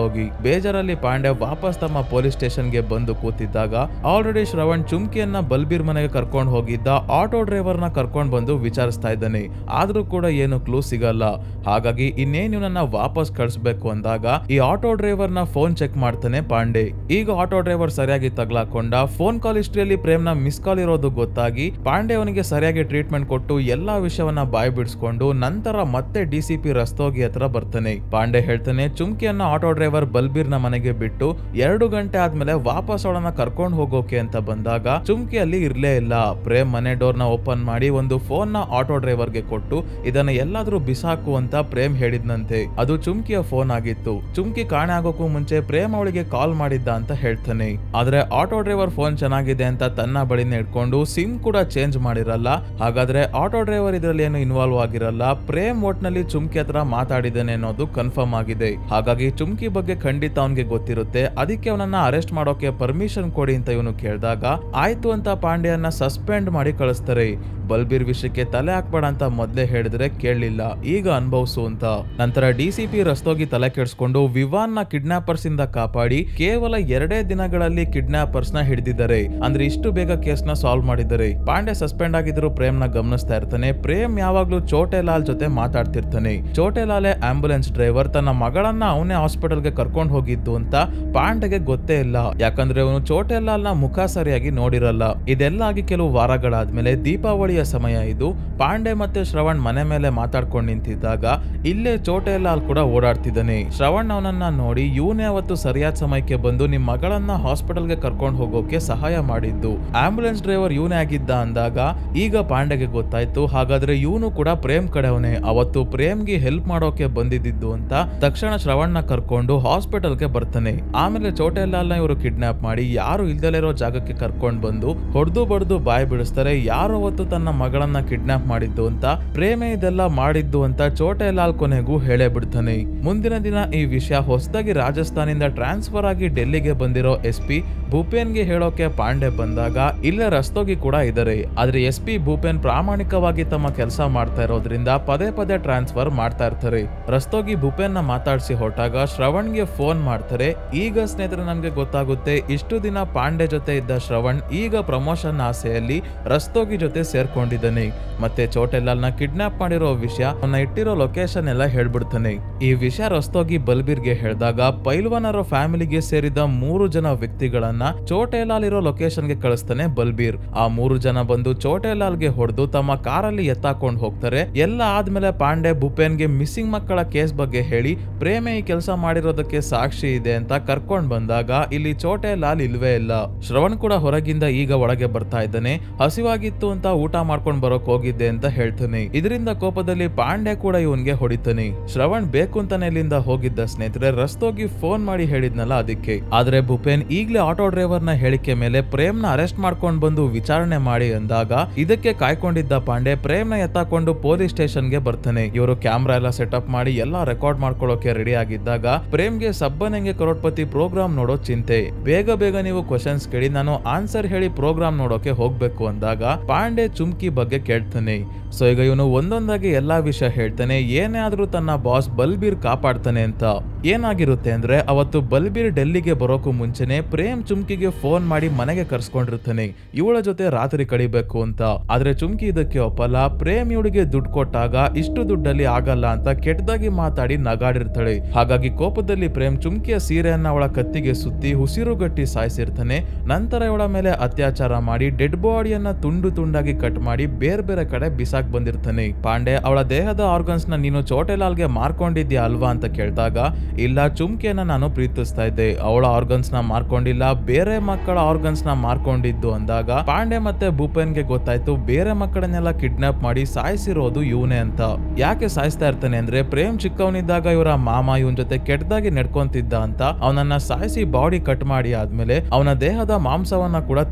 ಹೋಗಿ ಬೇಜಾರಲ್ಲಿ ಪಾಂಡೆ ವಾಪಸ್ ತಮ್ಮ ಪೊಲೀಸ್ ಸ್ಟೇಷನ್ಗೆ ಬಂದು ಕೂತಿದ್ದಾಗ ಆಲ್ರೆಡಿ ಶ್ರವಣ್ ಚುಮ್ಕಿಯನ್ನ ಬಲ್ಬೀರ್ ಮನೆಗೆ ಕರ್ಕೊಂಡು ಹೋಗಿದ್ದ ಆಟೋ ಡ್ರೈವರ್ ನ ಕರ್ಕೊಂಡು ಬಂದು ವಿಚಾರಿಸ್ತಾ ಇದ್ದಾನೆ. ಆದ್ರೂ ಕೂಡ ಏನು ಕ್ಲೂ ಸಿಗಲ್ಲ. ಹಾಗಾಗಿ ಇನ್ನೇನು ಇವನನ್ನ ವಾಪಸ್ ಕಳಿಸ್ಬೇಕು ಅಂದಾಗ ಈ ಆಟೋ ಡ್ರೈವರ್ ನ ಫೋನ್ ಚೆಕ್ ಮಾಡ್ತಾನೆ ಪಾಂಡೆ. ಈಗ ಆಟೋ ಡ್ರೈವರ್ ಸರಿಯಾಗಿ ತಗ್ಲಾಕೊಂಡ ಫೋನ್ ಕಾಲ್ ಹಿಸ್ಟ್ರಿಯಲ್ಲಿ ಪ್ರೇಮ್ ನ ಮಿಸ್ ಕಾಲ್ ಇರೋದು ಗೊತ್ತಾಗಿ ಪಾಂಡೆ ಅವನಿಗೆ ಸರಿಯಾಗಿ ಟ್ರೀಟ್ಮೆಂಟ್ ಕೊಟ್ಟು ಎಲ್ಲಾ ವಿಷಯವನ್ನ ಬಾಯ್ ಬಿಡಿಸ್ಕೊಂಡು ನಂತರ ಮತ್ತೆ ಡಿಸಿಪಿ ರಸ್ತೋಗಿ ಹತ್ರ ಬರ್ತಾನೆ. ಪಾಂಡೆ ಹೇಳ್ತಾನೆ ಚುಮ್ಕಿಯನ್ನ ಆಟೋ ಡ್ರೈವರ್ ಬಲ್ಬೀರ್ ನ ಮನೆಗೆ ಬಿಟ್ಟು 2 ಗಂಟೆ ಆದ್ಮೇಲೆ ವಾಪಸ್ ಅವಳನ್ನ ಕರ್ಕೊಂಡು ಹೋಗೋಕೆ ಅಂತ ಬಂದಾಗ ಚುಮ್ಕಿ ಅಲ್ಲಿ ಇರ್ಲೇ ಇಲ್ಲ. ಪ್ರೇಮ್ ಮನೆ ಡೋರ್ ನ ಓಪನ್ ಮಾಡಿ ಒಂದು ಫೋನ್ ನ ಆಟೋ ಡ್ರೈವರ್ ಗೆ ಕೊಟ್ಟು ಇದನ್ನ ಎಲ್ಲಾದ್ರೂ ಬಿಸಾಕು ಅಂತ ಪ್ರೇಮ್ ಹೇಳಿದ್ನಂತೆ. ಅದು ಚುಮ್ಕಿಯ ಫೋನ್ ಆಗಿತ್ತು. ಚುಮ್ಕಿ ಕಾಣೆ ಆಗೋಕ್ಕೂ ಮುಂಚೆ ಪ್ರೇಮ್ ಅವಳಿಗೆ ಕಾಲ್ ಮಾಡಿದ್ದ ಅಂತ ಹೇಳ್ತಾನೆ. ಆದ್ರೆ ಆಟೋ ಡ್ರೈವರ್ ಫೋನ್ ಚೆನ್ನಾಗಿದೆ ಅಂತ ತನ್ನ ಬಳಿನೇ ಇಟ್ಕೊಂಡು ಸಿಮ್ ಕೂಡ ಚೇಂಜ್ ಮಾಡಿರಲ್ಲ. ಹಾಗಾದ್ರೆ ಆಟೋ ಡ್ರೈವರ್ ಇದರಲ್ಲಿ ಏನು ಇನ್ವಾಲ್ವ್ ಆಗಿರಲ್ಲ. ಪ್ರೇಮ್ ಒಟ್ನಲ್ಲಿ ಚುಮ್ಕಿ ಹತ್ರ ಮಾತಾಡಿದ್ದಾನೆ ಅನ್ನೋದು ಕನ್ಫರ್ಮ್ ಆಗಿದೆ. ಹಾಗಾಗಿ ಚುಮ್ಕಿ ಬಗ್ಗೆ ಖಂಡಿತ ಅವನ್ಗೆ ಗೊತ್ತಿರುತ್ತೆ. ಅದಕ್ಕೆ ಅವನನ್ನ ಅರೆಸ್ಟ್ ಮಾಡೋಕೆ ಪರ್ಮಿಷನ್ ಕೊಡಿ ಅಂತ ಇವನು ಕೇಳಿದಾಗ ಆಯ್ತು ಅಂತ ಪಾಂಡೆಯನ್ನ ಸಸ್ಪೆಂಡ್ ಮಾಡಿ ಕಳಿಸ್ತಾರೆ. ಬಲ್ಬೀರ್ ವಿಷಯಕ್ಕೆ ತಲೆ ಹಾಕ್ಬೇಡ ಅಂತ ಮೊದ್ಲೇ ಹೇಳಿದ್ರೆ ಕೇಳಲಿಲ್ಲ. ಈಗ ಅನುಭವಿಸು ಅಂತ. ನಂತರ ಡಿಸಿಪಿ ರಸ್ತೋಗಿ ತಲೆ ಕೆಡಿಸ್ಕೊಂಡು ವಿವಾನ್ ನ ಕಿಡ್ನಾಪರ್ಸ್ ಇಂದ ಕಾಪಾಡಿ ಕೇವಲ 2 ದಿನಗಳಲ್ಲಿ ಕಿಡ್ನಾಪರ್ಸ್ ನ ಹಿಡಿದಿದ್ದಾರೆ. ಅಂದ್ರೆ ಇಷ್ಟು ಬೇಗ ಕೇಸ್ ನ ಸಾಲ್ವ್ ಮಾಡಿದ್ದಾರೆ. ಪಾಂಡೆ ಸಸ್ಪೆಂಡ್ ಆಗಿದ್ರು ಪ್ರೇಮ್ ನ ಗಮನಿಸ್ತಾ ಇರ್ತಾನೆ. ಪ್ರೇಮ್ ಯಾವಾಗ್ಲೂ ಚೋಟೆಲಾಲ್ ಜೊತೆ ಮಾತಾಡ್ತಿರ್ತಾನೆ. ಚೋಟೆಲಾಲೆ ಆಂಬುಲೆನ್ಸ್ ಡ್ರೈವರ್. ತನ್ನ ಮಗಳನ್ನ ಅವನೇ ಹಾಸ್ಪಿಟಲ್ ಗೆ ಕರ್ಕೊಂಡು ಹೋಗಿದ್ದು ಅಂತ ಪಾಂಡೆಗೆ ಗೊತ್ತೇ ಇಲ್ಲ. ಯಾಕಂದ್ರೆ ಅವನು ಚೋಟೆಲಾಲ್ ನ ಮುಖ ಸರಿಯಾಗಿ ನೋಡಿರಲ್ಲ. ಇದೆಲ್ಲ ಆಗಿ ಕೆಲವು ವಾರಗಳಾದ್ಮೇಲೆ ದೀಪಾವಳಿಯ ಸಮಯ ಇದು. ಪಾಂಡೆ ಮತ್ತೆ ಶ್ರವಣ್ ಮನೆ ಮೇಲೆ ಮಾತಾಡ್ಕೊಂಡು ನಿಂತಿದ್ದಾಗ ಇಲ್ಲೇ ಚೋಟೆಲಾಲ್ ಕೂಡ ಓಡಾಡ್ತಿದ್ದಾನೆ. ಶ್ರವಣ್ ಅವನನ್ನ ನೋಡಿ ಇವನೇ ಅವತ್ತು ಸರಿಯಾದ ಸಮಯಕ್ಕೆ ಬಂದು ನಿಮ್ ಮಗಳನ್ನ ಹಾಸ್ಪಿಟಲ್ಗೆ ಕರ್ಕೊಂಡು ಹೋಗೋಕೆ ಸಹಾಯ ಮಾಡಿದ್ದು. ಆಂಬುಲೆನ್ಸ್ ಡ್ರೈವರ್ ಇವನೇ ಆಗಿದ್ದ ಅಂದಾಗ ಈಗ ಪಾಂಡೆಗೆ ಗೊತ್ತಾಯ್ತು. ಹಾಗಾದ್ರೆ ಇವನು ಕೂಡ ಪ್ರೇಮ್ ಕಡೆವನೇ. ಅವತ್ತು ಪ್ರೇಮ್ಗೆ ಹೆಲ್ಪ್ ಮಾಡೋಕೆ ಬಂದಿದ್ದು ಅಂತ ತಕ್ಷಣ ಶ್ರವಣ್ ನ ಕರ್ಕೊಂಡು ಹಾಸ್ಪಿಟಲ್ಗೆ ಬರ್ತಾನೆ. ಆಮೇಲೆ ಚೋಟೆಲಾಲ್ ನ ಇವರು ಕಿಡ್ನಾಪ್ ಮಾಡಿ ಯಾರು ಇಲ್ದಲಿರೋ ಜಾಗಕ್ಕೆ ಕರ್ಕೊಂಡು ಬಂದು ಹೊಡೆದು ಬಡ್ದು ಬಾಯಿ ಬಿಡಿಸ್ತಾರೆ. ಯಾರು ಅವತ್ತು ತನ್ನ ಮಗಳನ್ನ ಕಿಡ್ನಾಪ್ ಮಾಡಿದ್ದು ಅಂತ, ಪ್ರೇಮೆ ಇದೆಲ್ಲ ಮಾಡಿದ್ದು ಅಂತ ಚೋಟೆಲಾಲ್ ಕೊನೆಗೂ ಹೇಳೇ ಬಿಡ್ತಾನೆ. ಮುಂದಿನ ದಿನ ಈ ವಿಷಯ ಹೊಸದಾಗಿ ರಾಜಸ್ಥಾನಿಂದ ಟ್ರಾನ್ಸ್ಫರ್ ಆಗಿ ಡೆಲ್ಲಿಗೆ ಬಂದಿರೋ SP ಭೂಪೇನ್ಗೆ ಹೇಳೋಕೆ ಪಾಂಡೆ ಬಂದಾಗ ಇಲ್ಲೇ ರಸ್ತೋಗಿ ಕೂಡ ಇದ್ದಾರೆ. ಆದ್ರೆ SP ಭೂಪೇನ್ ಪ್ರಾಮಾಣಿಕವಾಗಿ ತಮ್ಮ ಕೆಲಸ ಮಾಡ್ತಾ ಇರೋದ್ರಿಂದ ಪದೇ ಪದೇ ಟ್ರಾನ್ಸ್ಫರ್ ಮಾಡ್ತಾ ಇರ್ತಾರೆ. ರಸ್ತೋಗಿ ಭೂಪೇನ್ ನ ಮಾತಾಡಿಸಿ ಹೊರಟಾಗ ಶ್ರವಣ್ಗೆ ಫೋನ್ ಮಾಡ್ತಾರೆ. ಈಗ ಸ್ನೇಹಿತರೆ ನಮ್ಗೆ ಗೊತ್ತಾಗುತ್ತೆ ಇಷ್ಟು ದಿನ ಪಾಂಡೆ ಜೊತೆ ಇದ್ದ ಶ್ರವಣ್ ಈಗ ಪ್ರಮೋಷನ್ ಆಸೆಯಲ್ಲಿ ರಸ್ತೋಗಿ ಜೊತೆ ಸೇರ್ಕೊಂಡಿದ್ದಾನೆ. ಮತ್ತೆ ಚೋಟೆಲಾಲ್ ನ ಕಿಡ್ನಾಪ್ ಮಾಡಿರೋ ವಿಷಯ, ಅವನ್ನ ಇಟ್ಟಿರೋ ಲೊಕೇಶನ್ ಎಲ್ಲ ಹೇಳ್ಬಿಡ್ತಾನೆ. ಈ ವಿಷಯ ರಸ್ತೋಗಿ ಬಲ್ಬೀರ್ಗೆ ಹೇಳಿದಾಗ ಪೈಲ್ವಾನರ ಫ್ಯಾಮಿಲಿಗೆ ಸೇರಿದ 3 ಜನ ವ್ಯಕ್ತಿಗಳನ್ನ ಚೋಟೆಲಾಲ್ ಇರೋ ಲೊಕೇಶನ್ ಗೆ ಕಳಿಸ್ತಾನೆ ಬಲ್ಬೀರ್. ಆ 3 ಜನ ಬಂದು ಚೋಟೆಲಾಲ್ ಗೆ ಹೊಡೆದು ತಮ್ಮ ಕಾರಲ್ಲಿ ಎತ್ತಾಕೊಂಡು ಹೋಗ್ತಾರೆ. ಎಲ್ಲ ಆದ್ಮೇಲೆ ಪಾಂಡೆ ಭೂಪೇನ್ಗೆ ಮಿಸ್ಸಿಂಗ್ ಮಕ್ಕಳ ಕೇಸ್ ಬಗ್ಗೆ ಹೇಳಿ ಪ್ರೇಮೆ ಈ ಕೆಲಸ ಮಾಡಿರೋದಕ್ಕೆ ಸಾಕ್ಷಿ ಇದೆ ಅಂತ ಕರ್ಕೊಂಡ್ ಬಂದಾಗ ಇಲ್ಲಿ ಚೋಟೆಲಾಲ್ ಇಲ್ವೇ ಇಲ್ಲ. ಶ್ರವಣ್ ಕೂಡ ಹೊರಗಿಂದ ಈಗ ಒಳಗೆ ಬರ್ತಾ ಇದ್ದಾನೆ. ಹಸಿವಾಗಿತ್ತು ಅಂತ ಊಟ ಮಾಡ್ಕೊಂಡ್ ಬರೋಕ್ ಹೋಗಿದ್ದೆ ಅಂತ ಹೇಳ್ತಾನೆ. ಇದರಿಂದ ಕೋಪದಲ್ಲಿ ಪಾಂಡೆ ಕೂಡ ಇವನ್ಗೆ ಹೊಡಿತಾನೆ. ಶ್ರವಣ್ ಬೇಕು ಅಂತಾನೆ ಇಲ್ಲಿಂದ ಹೋಗಿದ್ದ ಸ್ನೇಹಿತರೆ. ರಸ್ತೋಗಿ ಫೋನ್ ಮಾಡಿ ಹೇಳಿದ್ನಲ್ಲ ಅದಕ್ಕೆ. ಆದ್ರೆ ಭೂಪೇನ್ ಈಗ್ಲೇ ಆಟೋ ಡ್ರೈವರ್ ನ ಹೇಳಿಕೆ ಮೇಲೆ ಪ್ರೇಮ್ ನ ಅರೆಸ್ಟ್ ಮಾಡ್ಕೊಂಡ್ ಬಂದು ವಿಚಾರಣೆ ಮಾಡಿ ಅಂದಾಗ ಇದಕ್ಕೆ ಕಾಯ್ಕೊಂಡಿದ್ದ ಪಾಂಡೆ ಪ್ರೇಮ್ ನ ಎತ್ತಾಕೊಂಡು ಪೊಲೀಸ್ ಸ್ಟೇಷನ್ ಗೆ ಬರ್ತಾನೆ. ಇವರು ಕ್ಯಾಮ್ರಾ ಎಲ್ಲ ಸೆಟಪ್ ಮಾಡಿ ಎಲ್ಲಾ ರೆಕಾರ್ಡ್ ಮಾಡ್ಕೊಳ್ಳೋಕೆ ರೆಡಿ ಆಗಿದ್ದಾಗ ಪ್ರೇಮ್ಗೆ ಸಬ್ಬನೆಂಗೆ ಕರೋಡ್ಪತಿ ಪ್ರೋಗ್ರಾಮ್ ನೋಡೋ ಚಿಂತೆ. ಬೇಗ ಬೇಗ ನೀವು ಕ್ವಶನ್ಸ್ ಕೇಳಿ ನಾನು ಆನ್ಸರ್ ಹೇಳಿ ಪ್ರೋಗ್ರಾಮ್ ನೋಡೋಕೆ ಹೋಗ್ಬೇಕು ಅಂದಾಗ ಪಾಂಡೆ ಚುಮ್ಕಿ ಬಗ್ಗೆ ಕೇಳ್ತಾನೆ. ಸೊ ಈಗ ಇವನು ಒಂದೊಂದಾಗಿ ಎಲ್ಲಾ ವಿಷಯ ಹೇಳ್ತಾನೆ. ಏನೇ ಆದ್ರೂ ತನ್ನ ಬಾಸ್ ಬಲ್ಬೀರ್ ಕಾಪಾಡ್ತಾನೆ ಅಂತ. ಏನಾಗಿರುತ್ತೆ ಅಂದ್ರೆ ಅವತ್ತು ಬಲ್ಬೀರ್ ಡೆಲ್ಲಿಗೆ ಬರೋಕು ಮುಂಚೆನೆ ಪ್ರೇಮ್ ಚುಮ್ಕಿಗೆ ಫೋನ್ ಮಾಡಿ ಮನೆಗೆ ಕರ್ಸ್ಕೊಂಡಿರ್ತಾನೆ ಇವಳ ಜೊತೆ ರಾತ್ರಿ ಕಳಿಬೇಕು ಅಂತ. ಆದ್ರೆ ಚುಮ್ಕಿ ಇದಕ್ಕೆ ಒಪ್ಪಲ್ಲ. ಪ್ರೇಮ್ ಇವಳಿಗೆ ದುಡ್ಡು ಕೊಟ್ಟಾಗ ಇಷ್ಟು ದುಡ್ಡಲ್ಲಿ ಆಗಲ್ಲ ಅಂತ ಕೆಟ್ಟದಾಗಿ ಮಾತಾಡಿ ನಗಾಡಿರ್ತಾಳೆ. ಹಾಗಾಗಿ ಕೋಪದಲ್ಲಿ ಪ್ರೇಮ್ ಚುಮ್ಕಿಯ ಸೀರೆಯನ್ನ ಅವಳ ಕತ್ತಿಗೆ ಸುತ್ತಿ ಉಸಿರುಗಟ್ಟಿ ಸಾಯಿಸಿರ್ತಾನೆ. ನಂತರ ಇವಳ ಮೇಲೆ ಅತ್ಯಾಚಾರ ಮಾಡಿ ಡೆಡ್ ಬಾಡಿಯನ್ನ ತುಂಡು ತುಂಡಾಗಿ ಕಟ್ ಮಾಡಿ ಬೇರೆ ಬೇರೆ ಕಡೆ ಬಿಸಾಕ್ ಬಂದಿರ್ತಾನೆ. ಪಾಂಡೆ ಅವಳ ದೇಹದ ಆರ್ಗನ್ಸ್ ನ ನೀನು ಚೋಟೆಲಾಲ್ಗೆ ಮಾರ್ಕೊಂಡಿದ್ಯಾ ಅಲ್ವಾ ಅಂತ ಕೇಳಿದಾಗ ಇಲ್ಲ, ಚುಮ್ಕಿಯನ್ನ ನಾನು ಪ್ರೀತಿಸ್ತಾ ಇದ್ದೆ, ಅವಳ ಆರ್ಗನ್ಸ್ ನ ಮಾರ್ಕೊಂಡಿಲ್ಲ, ಬೇರೆ ಮಕ್ಕಳ ಆರ್ಗನ್ಸ್ ನ ಮಾರ್ಕೊಂಡಿದ್ದು ಅಂದಾಗ ಪಾಂಡೆ ಮತ್ತೆ ಭೂಪೇನ್ಗೆ ಗೊತ್ತಾಯ್ತು ಬೇರೆ ಮಕ್ಕಳನ್ನೆಲ್ಲ ಕಿಡ್ನಾಪ್ ಮಾಡಿ ಸಾಯಿಸಿರೋದು ಇವನೇ ಅಂತ. ಯಾಕೆ ಸಾಯಿಸ್ತಾ ಇರ್ತಾನೆ ಅಂದ್ರೆ ಪ್ರೇಮ್ ಚಿಕ್ಕವನಿದ್ದಾಗ ಇವರ ಮಾಮ ಇವನ್ ಜೊತೆ ಕೆಟ್ಟದಾಗಿ ನಡ್ಕೊಂತಿದ್ದ ಅಂತ ಅವನನ್ನ ಸಾಯಿಸಿ ಬಾಡಿ ಕಟ್ ಮಾಡಿ ಆದ್ಮೇಲೆ ಅವನ ದೇಹದ ಮಾಂಸವನ್ನ ಕೂಡ ತಿಂದಿರ್ತಾನೆ.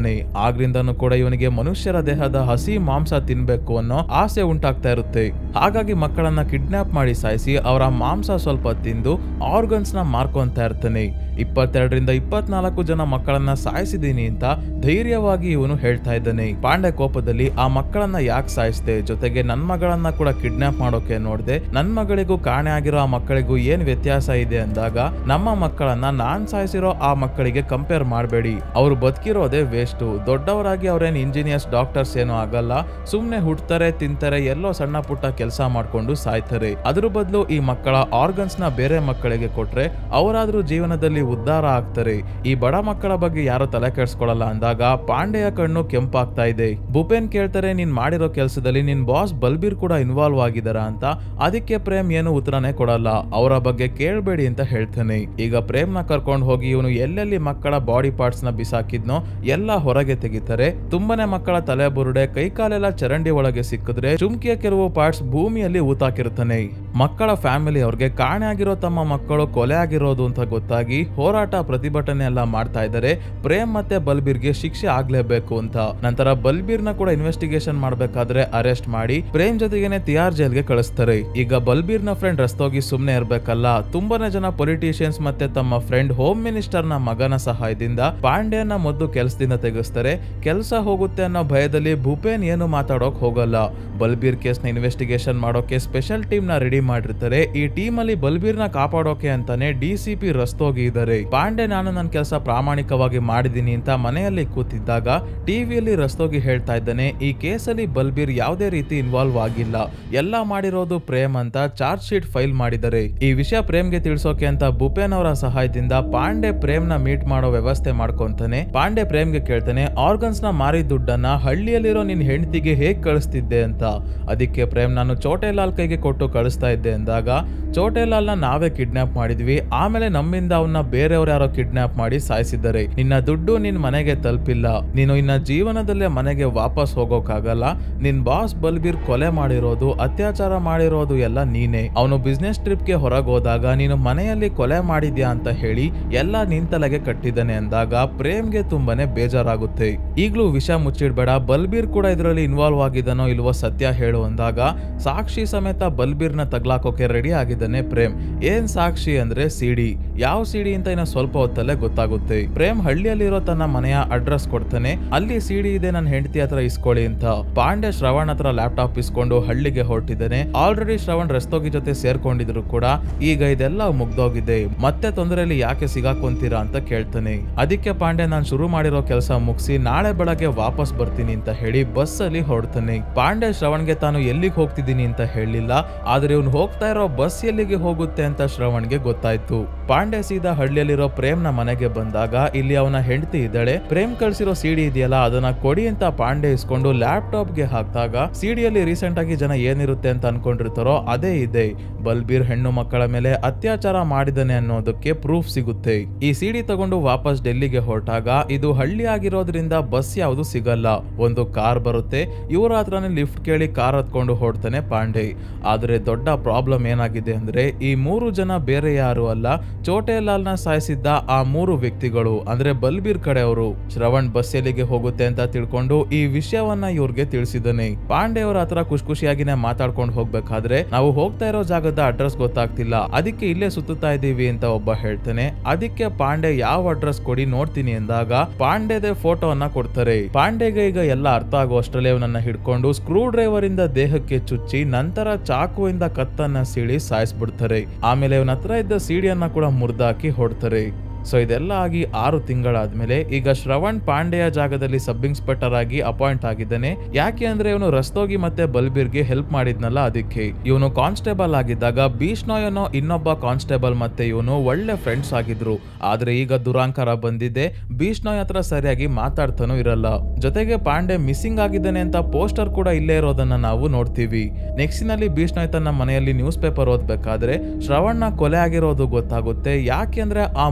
ಇರ್ತಾನೆ. ಆಗ್ಲಿಂದನೂ ಕೂಡ ಇವನಿಗೆ ಮನುಷ್ಯರ ದೇಹದ ಹಸಿ ಮಾಂಸ ತಿನ್ಬೇಕು ಅನ್ನೋ ಆಸೆ ಉಂಟಾಗ್ತಾ ಇರುತ್ತೆ. ಹಾಗಾಗಿ ಮಕ್ಕಳನ್ನ ಕಿಡ್ನಾಪ್ ಮಾಡಿ ಸಾಯಿಸಿ ಅವರ ಮಾಂಸ ಸ್ವಲ್ಪ ತಿಂದು ಆರ್ಗನ್ಸ್ ನ ಮಾರ್ಕೊಂತ ಇರ್ತಾನೆ. 22ರಿಂದ 24 ಜನ ಮಕ್ಕಳನ್ನ ಸಾಯಿಸಿದೀನಿ ಅಂತ ಧೈರ್ಯವಾಗಿ ಇವನು ಹೇಳ್ತಾ ಇದ್ದಾನೆ. ಪಾಂಡೆ ಕೋಪದಲ್ಲಿ ಆ ಮಕ್ಕಳನ್ನ ಯಾಕೆ ಸಾಯಿಸ್ದೆ, ಜೊತೆಗೆ ನನ್ ಮಗಳನ್ನ ಕೂಡ ಕಿಡ್ನಾಪ್ ಮಾಡೋಕೆ ನೋಡ್ದೆ, ನನ್ ಮಗಳಿಗೂ ಕಾಣೆ ಆಗಿರೋ ಆ ಮಕ್ಕಳಿಗೂ ಏನ್ ವ್ಯತ್ಯಾಸ ಇದೆ ಅಂದಾಗ, ನಮ್ಮ ಮಕ್ಕಳನ್ನ ನಾನ್ ಸಾಯಿಸಿರೋ ಆ ಮಕ್ಕಳಿಗೆ ಕಂಪೇರ್ ಮಾಡಬೇಡಿ, ಅವ್ರು ಬದುಕಿರೋದೇ ವೇಸ್ಟ್, ದೊಡ್ಡವರಾಗಿ ಅವ್ರೇನ್ ಇಂಜಿನಿಯರ್ಸ್ ಡಾಕ್ಟರ್ಸ್ ಏನೋ ಆಗಲ್ಲ, ಸುಮ್ನೆ ಹುಡ್ತಾರೆ ತಿಂತಾರೆ, ಎಲ್ಲೋ ಸಣ್ಣ ಪುಟ್ಟ ಕೆಲಸ ಮಾಡ್ಕೊಂಡು ಸಾಯ್ತಾರೆ. ಅದ್ರ ಬದಲು ಈ ಮಕ್ಕಳ ಆರ್ಗನ್ಸ್ ನ ಬೇರೆ ಮಕ್ಕಳಿಗೆ ಕೊಟ್ರೆ ಅವರಾದ್ರೂ ಜೀವನದಲ್ಲಿ ಉದ್ಧಾರ ಆಗ್ತಾರೆ. ಈ ಬಡ ಮಕ್ಕಳ ಬಗ್ಗೆ ಯಾರು ತಲೆ ಕೆಡಿಸ್ಕೊಳ್ಳಲ್ಲ ಅಂದಾಗ ಪಾಂಡೆಯ ಕಣ್ಣು ಕೆಂಪಾಗ್ತಾ ಇದೆ. ಭೂಪೇನ್ ಕೇಳ್ತಾರೆ, ನೀನ್ ಮಾಡಿರೋ ಕೆಲಸದಲ್ಲಿ ನಿನ್ ಬಾಸ್ ಬಲ್ಬೀರ್ ಕೂಡ ಇನ್ವಾಲ್ವ್ ಆಗಿದಾರ ಅಂತ. ಅದಕ್ಕೆ ಪ್ರೇಮ್ ಏನು ಉತ್ತರನೇ ಕೊಡಲ್ಲ. ಅವರ ಬಗ್ಗೆ ಕೇಳ್ಬೇಡಿ ಅಂತ ಹೇಳ್ತಾನೆ. ಈಗ ಪ್ರೇಮ್ ನ ಕರ್ಕೊಂಡು ಹೋಗಿ ಇವನು ಎಲ್ಲೆಲ್ಲಿ ಮಕ್ಕಳ ಬಾಡಿ ಪಾರ್ಟ್ಸ್ ನ ಬಿಸಾಕಿದ್ನೋ ಎಲ್ಲ ಹೊರಗೆ ತೆಗಿತಾರೆ. ತುಂಬಾನೇ ಮಕ್ಕಳ ತಲೆ ಬುರುಡೆ ಕೈಕಾಲೆಲ್ಲ ಚರಂಡಿ ಒಳಗೆ ಸಿಕ್ಕಿದ್ರೆ ಚುಮ್ಕಿಯ ಕೆಲವು ಪಾರ್ಟ್ಸ್ ಭೂಮಿಯಲ್ಲಿ ಊತಾಕಿರ್ತಾನೆ. ಮಕ್ಕಳ ಫ್ಯಾಮಿಲಿ ಅವ್ರಿಗೆ ಕಾಣೆ ಆಗಿರೋ ತಮ್ಮ ಮಕ್ಕಳು ಕೊಲೆ ಆಗಿರೋದು ಅಂತ ಗೊತ್ತಾಗಿ ಹೋರಾಟ ಪ್ರತಿಭಟನೆ ಎಲ್ಲ ಮಾಡ್ತಾ ಇದ್ದಾರೆ. ಪ್ರೇಮ್ ಮತ್ತೆ ಬಲ್ಬೀರ್ಗೆ ಶಿಕ್ಷೆ ಆಗ್ಲೇಬೇಕು ಅಂತ. ನಂತರ ಬಲ್ಬೀರ್ನ ಕೂಡ ಇನ್ವೆಸ್ಟಿಗೇಷನ್ ಮಾಡ್ಬೇಕಾದ್ರೆ ಅರೆಸ್ಟ್ ಮಾಡಿ ಪ್ರೇಮ್ ಜೊತೆಗೇನೆ ತಿಹಾರ್ ಜೈಲ್ಗೆ ಕಳಿಸ್ತಾರೆ. ಈಗ ಬಲ್ಬೀರ್ನ ಫ್ರೆಂಡ್ ರಸ್ತೋಗಿ ಸುಮ್ನೆ ಇರ್ಬೇಕಲ್ಲ, ತುಂಬಾನೇ ಜನ ಪೊಲಿಟಿಷಿಯನ್ಸ್ ಮತ್ತೆ ತಮ್ಮ ಫ್ರೆಂಡ್ ಹೋಮ್ ಮಿನಿಸ್ಟರ್ ನ ಮಗನ ಸಹಾಯದಿಂದ ಪಾಂಡ್ಯನ ಮೊದಲು ಕೆಲಸದಿಂದ ತೆಗೆಸ್ತಾರೆ. ಕೆಲಸ ಹೋಗುತ್ತೆ ಅನ್ನೋ ಭಯದಲ್ಲಿ ಭೂಪೇನ್ ಏನು ಮಾತಾಡೋಕ್ ಹೋಗಲ್ಲ. ಬಲ್ಬೀರ್ ಕೇಸ್ ನ ಇನ್ವೆಸ್ಟಿಗೇಷನ್ ಮಾಡೋಕೆ ಸ್ಪೆಷಲ್ ಟೀಮ್ ನ ರೆಡಿ ಮಾಡಿರ್ತಾರೆ. ಈ ಟೀಮ್ ಅಲ್ಲಿ ಬಲ್ಬೀರ್ ನ ಕಾಪಾಡೋಕೆ ಅಂತಾನೆ DCP ರಸ್ತೋಗಿ ಇದ್ದಾರೆ. ಪಾಂಡೆ ನಾನು ನನ್ನ ಕೆಲಸ ಪ್ರಾಮಾಣಿಕವಾಗಿ ಮಾಡಿದೀನಿ ಅಂತ ಮನೆಯಲ್ಲಿ ಕೂತಿದ್ದಾಗ ಟಿವಿಯಲ್ಲಿ ರಸ್ತೋಗಿ ಹೇಳ್ತಾ ಇದ್ದಾನೆ, ಈ ಕೇಸಲ್ಲಿ ಬಲ್ಬೀರ್ ಯಾವುದೇ ರೀತಿ ಇನ್ವಾಲ್ವ್ ಆಗಿಲ್ಲ, ಎಲ್ಲ ಮಾಡಿರೋದು ಪ್ರೇಮ್ ಅಂತ ಚಾರ್ಜ್ ಶೀಟ್ ಫೈಲ್ ಮಾಡಿದ್ದಾರೆ. ಈ ವಿಷಯ ಪ್ರೇಮ್ಗೆ ತಿಳಿಸೋಕೆ ಅಂತ ಭೂಪೇನ್ ಅವರ ಸಹಾಯದಿಂದ ಪಾಂಡೆ ಪ್ರೇಮ್ ನ ಮೀಟ್ ಮಾಡೋ ವ್ಯವಸ್ಥೆ ಮಾಡ್ಕೊಂತಾನೆ. ಪಾಂಡೆ ಪ್ರೇಮ್ಗೆ ಕೇಳ್ತಾನೆ, ಆರ್ಗನ್ಸ್ ನ ಮಾರಿ ದುಡ್ಡನ್ನ ಹಳ್ಳಿಯಲ್ಲಿರೋ ನಿನ್ ಹೆಂಡತಿಗೆ ಹೇಗ್ ಕಳಿಸ್ತಿದ್ದೆ ಅಂತ. ಅದಕ್ಕೆ ಪ್ರೇಮ್, ನಾನು ಚೋಟೆಲಾಲ್ ಕೈಗೆ ಕೊಟ್ಟು ಕಳಿಸ್ತಾ ಇದ್ದೆ ಅಂದಾಗ, ಚೋಟೆಲಾಲ್ ನ ನಾವೇ ಕಿಡ್ನಾಪ್ ಮಾಡಿದ್ವಿ, ಆಮೇಲೆ ನಮ್ಮಿಂದ ಅವನ್ನ ಬೇರೆಯವ್ರು ಯಾರೋ ಕಿಡ್ನಾಪ್ ಮಾಡಿ ಸಾಯಿಸಿದ್ದಾರೆ, ನಿನ್ನ ದುಡ್ಡು ನಿನ್ ಮನೆಗೆ ತಲುಪಿಲ್ಲ, ನೀನು ಇನ್ನ ಜೀವನದಲ್ಲೇ ಮನೆಗೆ ವಾಪಸ್ ಹೋಗೋಕಾಗಲ್ಲ, ನಿನ್ ಬಾಸ್ ಬಲ್ಬೀರ್ ಕೊಲೆ ಮಾಡಿರೋದು ಅತ್ಯಾಚಾರ ಮಾಡಿರೋದು ಎಲ್ಲ ನೀನೆ, ಅವನು ಬಿಸ್ನೆಸ್ ಟ್ರಿಪ್ ಗೆ ಹೊರಗೆ ಹೋದಾಗ ನೀನು ಮನೆಯಲ್ಲಿ ಕೊಲೆ ಮಾಡಿದ್ಯಾ ಅಂತ ಹೇಳಿ ಎಲ್ಲ ನಿನ್ ತಲೆಗೆ ಕಟ್ಟಿದ್ದಾನೆ ಅಂದಾಗ ಪ್ರೇಮ್ಗೆ ತುಂಬಾನೇ ಬೇಜಾರಾಗುತ್ತೆ. ಈಗ್ಲೂ ವಿಷಯ ಮುಚ್ಚಿಡ್ಬೇಡ, ಬಲ್ಬೀರ್ ಕೂಡ ಇದರಲ್ಲಿ ಇನ್ವಾಲ್ವ್ ಆಗಿದ್ದಾನೋ ಇಲ್ವೋ ಸತ್ಯ ಹೇಳು ಅಂದಾಗ ಸಾಕ್ಷಿ ಸಮೇತ ಬಲ್ಬೀರ್ನ ತಗ್ಲಾಕೋಕೆ ರೆಡಿ ಆಗಿದ್ದಾನೆ ಪ್ರೇಮ್. ಏನ್ ಸಾಕ್ಷಿ ಅಂದ್ರೆ ಸಿಡಿ. ಯಾವ ಸಿಡಿ ಅಂತ ಇನ್ನ ಸ್ವಲ್ಪ ಹೊತ್ತಲ್ಲೇ ಗೊತ್ತಾಗುತ್ತೆ. ಪ್ರೇಮ್ ಹಳ್ಳಿಯಲ್ಲಿರೋ ತನ್ನ ಮನೆಯ ಅಡ್ರೆಸ್ ಕೊಡ್ತಾನೆ. ಅಲ್ಲಿ ಸಿಡಿ ಇದೆ, ನನ್ನ ಹೆಂಡತಿ ಹತ್ರ ಇಸ್ಕೊಳ್ಳಿ ಅಂತ. ಪಾಂಡೆ ಶ್ರವಣ್ ಹತ್ರ ಲ್ಯಾಪ್ಟಾಪ್ ಇಸ್ಕೊಂಡು ಹಳ್ಳಿಗೆ ಹೊರಟಿದ್ದಾನೆ. ಆಲ್ರೆಡಿ ಶ್ರವಣ್ ರಸ್ತೋಗಿ ಜೊತೆ ಸೇರ್ಕೊಂಡಿದ್ರು ಕೂಡ ಈಗ ಇದೆಲ್ಲ ಮುಗ್ದೋಗಿದೆ, ಮತ್ತೆ ತೊಂದರೆಯಲ್ಲಿ ಯಾಕೆ ಸಿಗಾಕೊಂತೀರಾ ಅಂತ ಕೇಳ್ತಾನೆ. ಅದಕ್ಕೆ ಪಾಂಡೆ ನಾನು ಶುರು ಮಾಡಿರೋ ಕೆಲಸ ಮುಗಿಸಿ ನಾಳೆ ಬೆಳಗ್ಗೆ ವಾಪಸ್ ಬರ್ತೀನಿ ಅಂತ ಹೇಳಿ ಬಸ್ ಅಲ್ಲಿ ಹೊರಡ್ತಾನೆ. ಪಾಂಡೆ ಶ್ರವಣ್ಗೆ ತಾನು ಎಲ್ಲಿಗೆ ಹೋಗ್ತಿದ್ದೀನಿ ಅಂತ ಹೇಳಿಲ್ಲ, ಆದ್ರೆ ಇವನು ಹೋಗ್ತಾ ಇರೋ ಬಸ್ ಎಲ್ಲಿಗೆ ಹೋಗುತ್ತೆ ಅಂತ ಶ್ರವಣ್ಗೆ ಗೊತ್ತಾಯ್ತು. ಪಾಂಡೆ ಸೀದಾ ಹಳ್ಳಿಯಲ್ಲಿರೋ ಪ್ರೇಮ್ ನ ಮನೆಗೆ ಬಂದಾಗ ಇಲ್ಲಿ ಅವನ ಹೆಂಡತಿ ಇದ್ದಾಳೆ. ಪ್ರೇಮ್ ಕಳ್ಸಿರೋ ಸಿಡಿ ಇದೆಯಲ್ಲ ಅದನ್ನ ಕೊಡಿ ಅಂತ ಪಾಂಡೆ ಇಸ್ಕೊಂಡು ಲ್ಯಾಪ್ಟಾಪ್ ಗೆ ಹಾಕಿದಾಗ ಸಿಡಿಯಲ್ಲಿ ರೀಸೆಂಟ್ ಆಗಿ ಜನ ಏನಿರುತ್ತೆ ಅಂತ ಅನ್ಕೊಂಡಿರ್ತಾರೋ ಅದೇ ಇದೆ. ಬಲ್ಬೀರ್ ಹೆಣ್ಣು ಮಕ್ಕಳ ಮೇಲೆ ಅತ್ಯಾಚಾರ ಮಾಡಿದಾನೆ ಅನ್ನೋದಕ್ಕೆ ಪ್ರೂಫ್ ಸಿಗುತ್ತೆ. ಈ ಸಿಡಿ ತಗೊಂಡು ವಾಪಸ್ ಡೆಲ್ಲಿಗೆ ಹೊರಟಾಗ ಇದು ಹಳ್ಳಿ ಆಗಿರೋದ್ರಿಂದ ಬಸ್ ಯಾವುದು ಸಿಗಲ್ಲ, ಒಂದು ಕಾರ್ ಬರುತ್ತೆ. ಇವರ ಹತ್ರನೇ ಲಿಫ್ಟ್ ಕೇಳಿ ಕಾರ್ ಹತ್ಕೊಂಡು ಹೊರಡ್ತಾನೆ ಪಾಂಡೆ. ಆದ್ರೆ ದೊಡ್ಡ ಪ್ರಾಬ್ಲಮ್ ಏನಾಗಿದೆ ಅಂದ್ರೆ ಈ 3 ಜನ ಬೇರೆ ಯಾರು ಅಲ್ಲ, ಚೋಟೆಲಾಲ್ ನ ಸಾಯಿಸಿದ್ದ ಆ 3 ವ್ಯಕ್ತಿಗಳು, ಅಂದ್ರೆ ಬಲ್ಬೀರ್ ಕಡೆಯವರು. ಶ್ರವಣ್ ಬಸ್ ಎಲ್ಲಿಗೆ ಹೋಗುತ್ತೆ ಅಂತ ತಿಳ್ಕೊಂಡು ಈ ವಿಷಯವನ್ನ ಇವ್ರಿಗೆ ತಿಳಿಸಿದಾನೆ. ಪಾಂಡೆ ಅವರ ಹತ್ರ ಖುಷಿಯಾಗಿನೇ ಮಾತಾಡ್ಕೊಂಡು ಹೋಗ್ಬೇಕಾದ್ರೆ ನಾವು ಹೋಗ್ತಾ ಇರೋ ಜಾಗದ ಅಡ್ರೆಸ್ ಗೊತ್ತಾಗ್ತಿಲ್ಲ, ಅದಕ್ಕೆ ಇಲ್ಲೇ ಸುತ್ತಾ ಇದೀವಿ ಅಂತ ಒಬ್ಬ ಹೇಳ್ತಾನೆ. ಅದಕ್ಕೆ ಪಾಂಡೆ ಯಾವ ಅಡ್ರೆಸ್ ಕೊಡಿ ನೋಡ್ತೀನಿ ಎಂದಾಗ ಪಾಂಡೆದೆ ಫೋಟೋವನ್ನ ಕೊಡ್ತಾರೆ. ಪಾಂಡೆಗೆ ಈಗ ಎಲ್ಲ ಅರ್ಥ ಆಗೋ ಅಷ್ಟರಲ್ಲೇ ಅವನನ್ನ ಹಿಡ್ಕೊಂಡು ಸ್ಕ್ರೂ ಡ್ರೈವರ್ ಇಂದ ದೇಹಕ್ಕೆ ಚುಚ್ಚಿ ನಂತರ ಚಾಕುವಿಂದ ಕತ್ತನ್ನ ಸೀಳಿ ಸಾಯಿಸ್ಬಿಡ್ತಾರೆ. ಆಮೇಲೆ ಇವನ ಹತ್ರ ಇದ್ದ ಸಿಡಿಯನ್ನ ಕೂಡ ಮುರಿದಾಕಿ ಹೊಡ್ತಾರೆ. ಸೊ ಇದೆಲ್ಲ ಆಗಿ 6 ತಿಂಗಳಾದ್ಮೇಲೆ ಈಗ ಶ್ರವಣ್ ಪಾಂಡೆಯ ಜಾಗದಲ್ಲಿ ಸಬ್ ಇನ್ಸ್ಪೆಕ್ಟರ್ ಆಗಿ ಅಪಾಯಿಂಟ್ ಆಗಿದ್ದಾನೆ. ಯಾಕೆ ಅಂದ್ರೆ ಇವನು ರಸ್ತೋಗಿ ಮತ್ತೆ ಬಲ್ಬೀರ್ಗೆ ಹೆಲ್ಪ್ ಮಾಡಿದ್ನಲ್ಲ ಅದಕ್ಕೆ. ಇವನು ಕಾನ್ಸ್ಟೇಬಲ್ ಆಗಿದ್ದಾಗ ಬೀಷ್ಣೋಯ್ ಅನ್ನೋ ಇನ್ನೊಬ್ಬ ಕಾನ್ಸ್ಟೇಬಲ್ ಮತ್ತೆ ಇವನು ಒಳ್ಳೆ ಫ್ರೆಂಡ್ಸ್ ಆಗಿದ್ರು. ಆದ್ರೆ ಈಗ ದುರಾಂಕಾರ ಬಂದಿದೆ, ಬೀಷ್ಣೋಯ್ ಹತ್ರ ಸರಿಯಾಗಿ ಮಾತಾಡ್ತಾನೂ ಇರಲ್ಲ. ಜೊತೆಗೆ ಪಾಂಡೆ ಮಿಸ್ಸಿಂಗ್ ಆಗಿದ್ದಾನೆ ಅಂತ ಪೋಸ್ಟರ್ ಕೂಡ ಇಲ್ಲೇ ಇರೋದನ್ನ ನಾವು ನೋಡ್ತೀವಿ. ನೆಕ್ಸ್ಟ್ ನಲ್ಲಿ ಬೀಷ್ಣೋಯ್ ತನ್ನ ಮನೆಯಲ್ಲಿ ನ್ಯೂಸ್ ಪೇಪರ್ ಓದ್ಬೇಕಾದ್ರೆ ಶ್ರವಣ್ನ ಕೊಲೆ ಆಗಿರೋದು ಗೊತ್ತಾಗುತ್ತೆ. ಯಾಕೆಂದ್ರೆ ಆ 3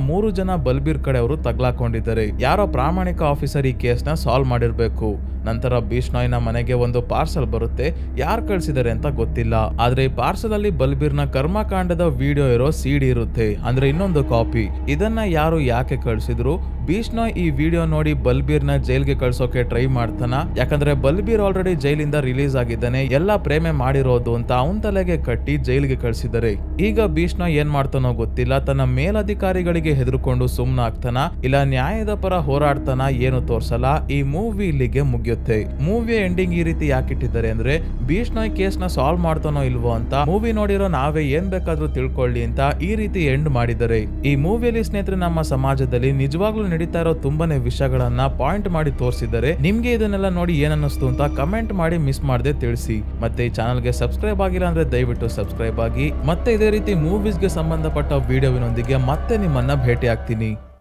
ಜನ ಬಲ್ಬೀರ್ ಕಡೆ ಅವರು ತಗ್ಲಾಕೊಂಡಿದ್ದಾರೆ. ಯಾರೋ ಪ್ರಾಮಾಣಿಕ ಆಫೀಸರ್ ಈ ಕೇಸ್ ನ ಸಾಲ್ವ್ ಮಾಡಿರ್ಬೇಕು. ನಂತರ ಬಿಷ್ಣೋಯ್ನ ಮನೆಗೆ ಒಂದು ಪಾರ್ಸಲ್ ಬರುತ್ತೆ. ಯಾರು ಕಳ್ಸಿದಾರೆ ಅಂತ ಗೊತ್ತಿಲ್ಲ. ಆದ್ರೆ ಈ ಪಾರ್ಸಲ್ ಅಲ್ಲಿ ಬಲ್ಬೀರ್ನ ಕರ್ಮಕಾಂಡದ ವಿಡಿಯೋ ಇರೋ ಸಿಡಿ ಇರುತ್ತೆ, ಅಂದ್ರೆ ಇನ್ನೊಂದು ಕಾಪಿ. ಇದನ್ನ ಯಾರು ಯಾಕೆ ಕಳ್ಸಿದ್ರು? ಬಿಷ್ಣೋಯ್ ಈ ವಿಡಿಯೋ ನೋಡಿ ಬಲ್ಬೀರ್ನ ಜೈಲ್ಗೆ ಕಳ್ಸೋಕೆ ಟ್ರೈ ಮಾಡ್ತಾನ. ಯಾಕಂದ್ರೆ ಬಲ್ಬೀರ್ ಆಲ್ರೆಡಿ ಜೈಲಿಂದ ರಿಲೀಸ್ ಆಗಿದ್ದಾನೆ, ಎಲ್ಲಾ ಪ್ರೇಮೆ ಮಾಡಿರೋದು ಅಂತ ಅವನ್ ತಲೆಗೆ ಕಟ್ಟಿ ಜೈಲ್ಗೆ ಕಳ್ಸಿದ್ದಾರೆ. ಈಗ ಬಿಷ್ಣೋಯ್ ಏನ್ ಮಾಡ್ತಾನೋ ಗೊತ್ತಿಲ್ಲ. ತನ್ನ ಮೇಲಧಿಕಾರಿಗಳಿಗೆ ಹೆದರ್ಕೊಂಡು ಸುಮ್ನಾಗ್ತಾನ, ಇಲ್ಲ ನ್ಯಾಯದ ಪರ ಹೋರಾಡ್ತಾನ, ಏನು ತೋರ್ಸಲ್ಲ. ಈ ಮೂವಿ ಇಲ್ಲಿಗೆ ಮುಗಿಯುತ್ತೆ. ಮೂವಿಯ ಎಂಡಿಂಗ್ ಈ ರೀತಿ ಯಾಕಿಟ್ಟಿದ್ದಾರೆ ಅಂದ್ರೆ ಬಿಷ್ಣೋಯ್ ಕೇಸ್ ನ ಸಾಲ್ವ್ ಮಾಡ್ತಾನೋ ಇಲ್ವೋ ಅಂತ ಮೂವಿ ನೋಡಿರೋ ನಾವೇ ಏನ್ ಬೇಕಾದ್ರೂ ತಿಳ್ಕೊಳ್ಳಿ ಅಂತ ಈ ರೀತಿ ಎಂಡ್ ಮಾಡಿದ್ದಾರೆ. ಈ ಮೂವಿಯಲ್ಲಿ ಸ್ನೇಹಿತರೆ ನಮ್ಮ ಸಮಾಜದಲ್ಲಿ ನಿಜವಾಗ್ಲೂ ನಡೀತಾ ಇರೋ ತುಂಬಾನೇ ವಿಷಯಗಳನ್ನ ಪಾಯಿಂಟ್ ಮಾಡಿ ತೋರಿಸಿದ್ದಾರೆ. ನಿಮ್ಗೆ ಇದನ್ನೆಲ್ಲ ನೋಡಿ ಏನನ್ನಿಸ್ತು ಅಂತ ಕಮೆಂಟ್ ಮಾಡಿ ಮಿಸ್ ಮಾಡದೆ ತಿಳಿಸಿ. ಮತ್ತೆ ಈ ಚಾನಲ್ಗೆ ಸಬ್ಸ್ಕ್ರೈಬ್ ಆಗಿಲ್ಲ ಅಂದ್ರೆ ದಯವಿಟ್ಟು ಸಬ್ಸ್ಕ್ರೈಬ್ ಆಗಿ. ಮತ್ತೆ ಇದೇ ರೀತಿ ಮೂವೀಸ್ಗೆ ಸಂಬಂಧಪಟ್ಟ ವಿಡಿಯೋವಿನೊಂದಿಗೆ ಮತ್ತೆ ನಿಮ್ಮನ್ನ ಭೇಟಿ ಆಗ್ತೀನಿ.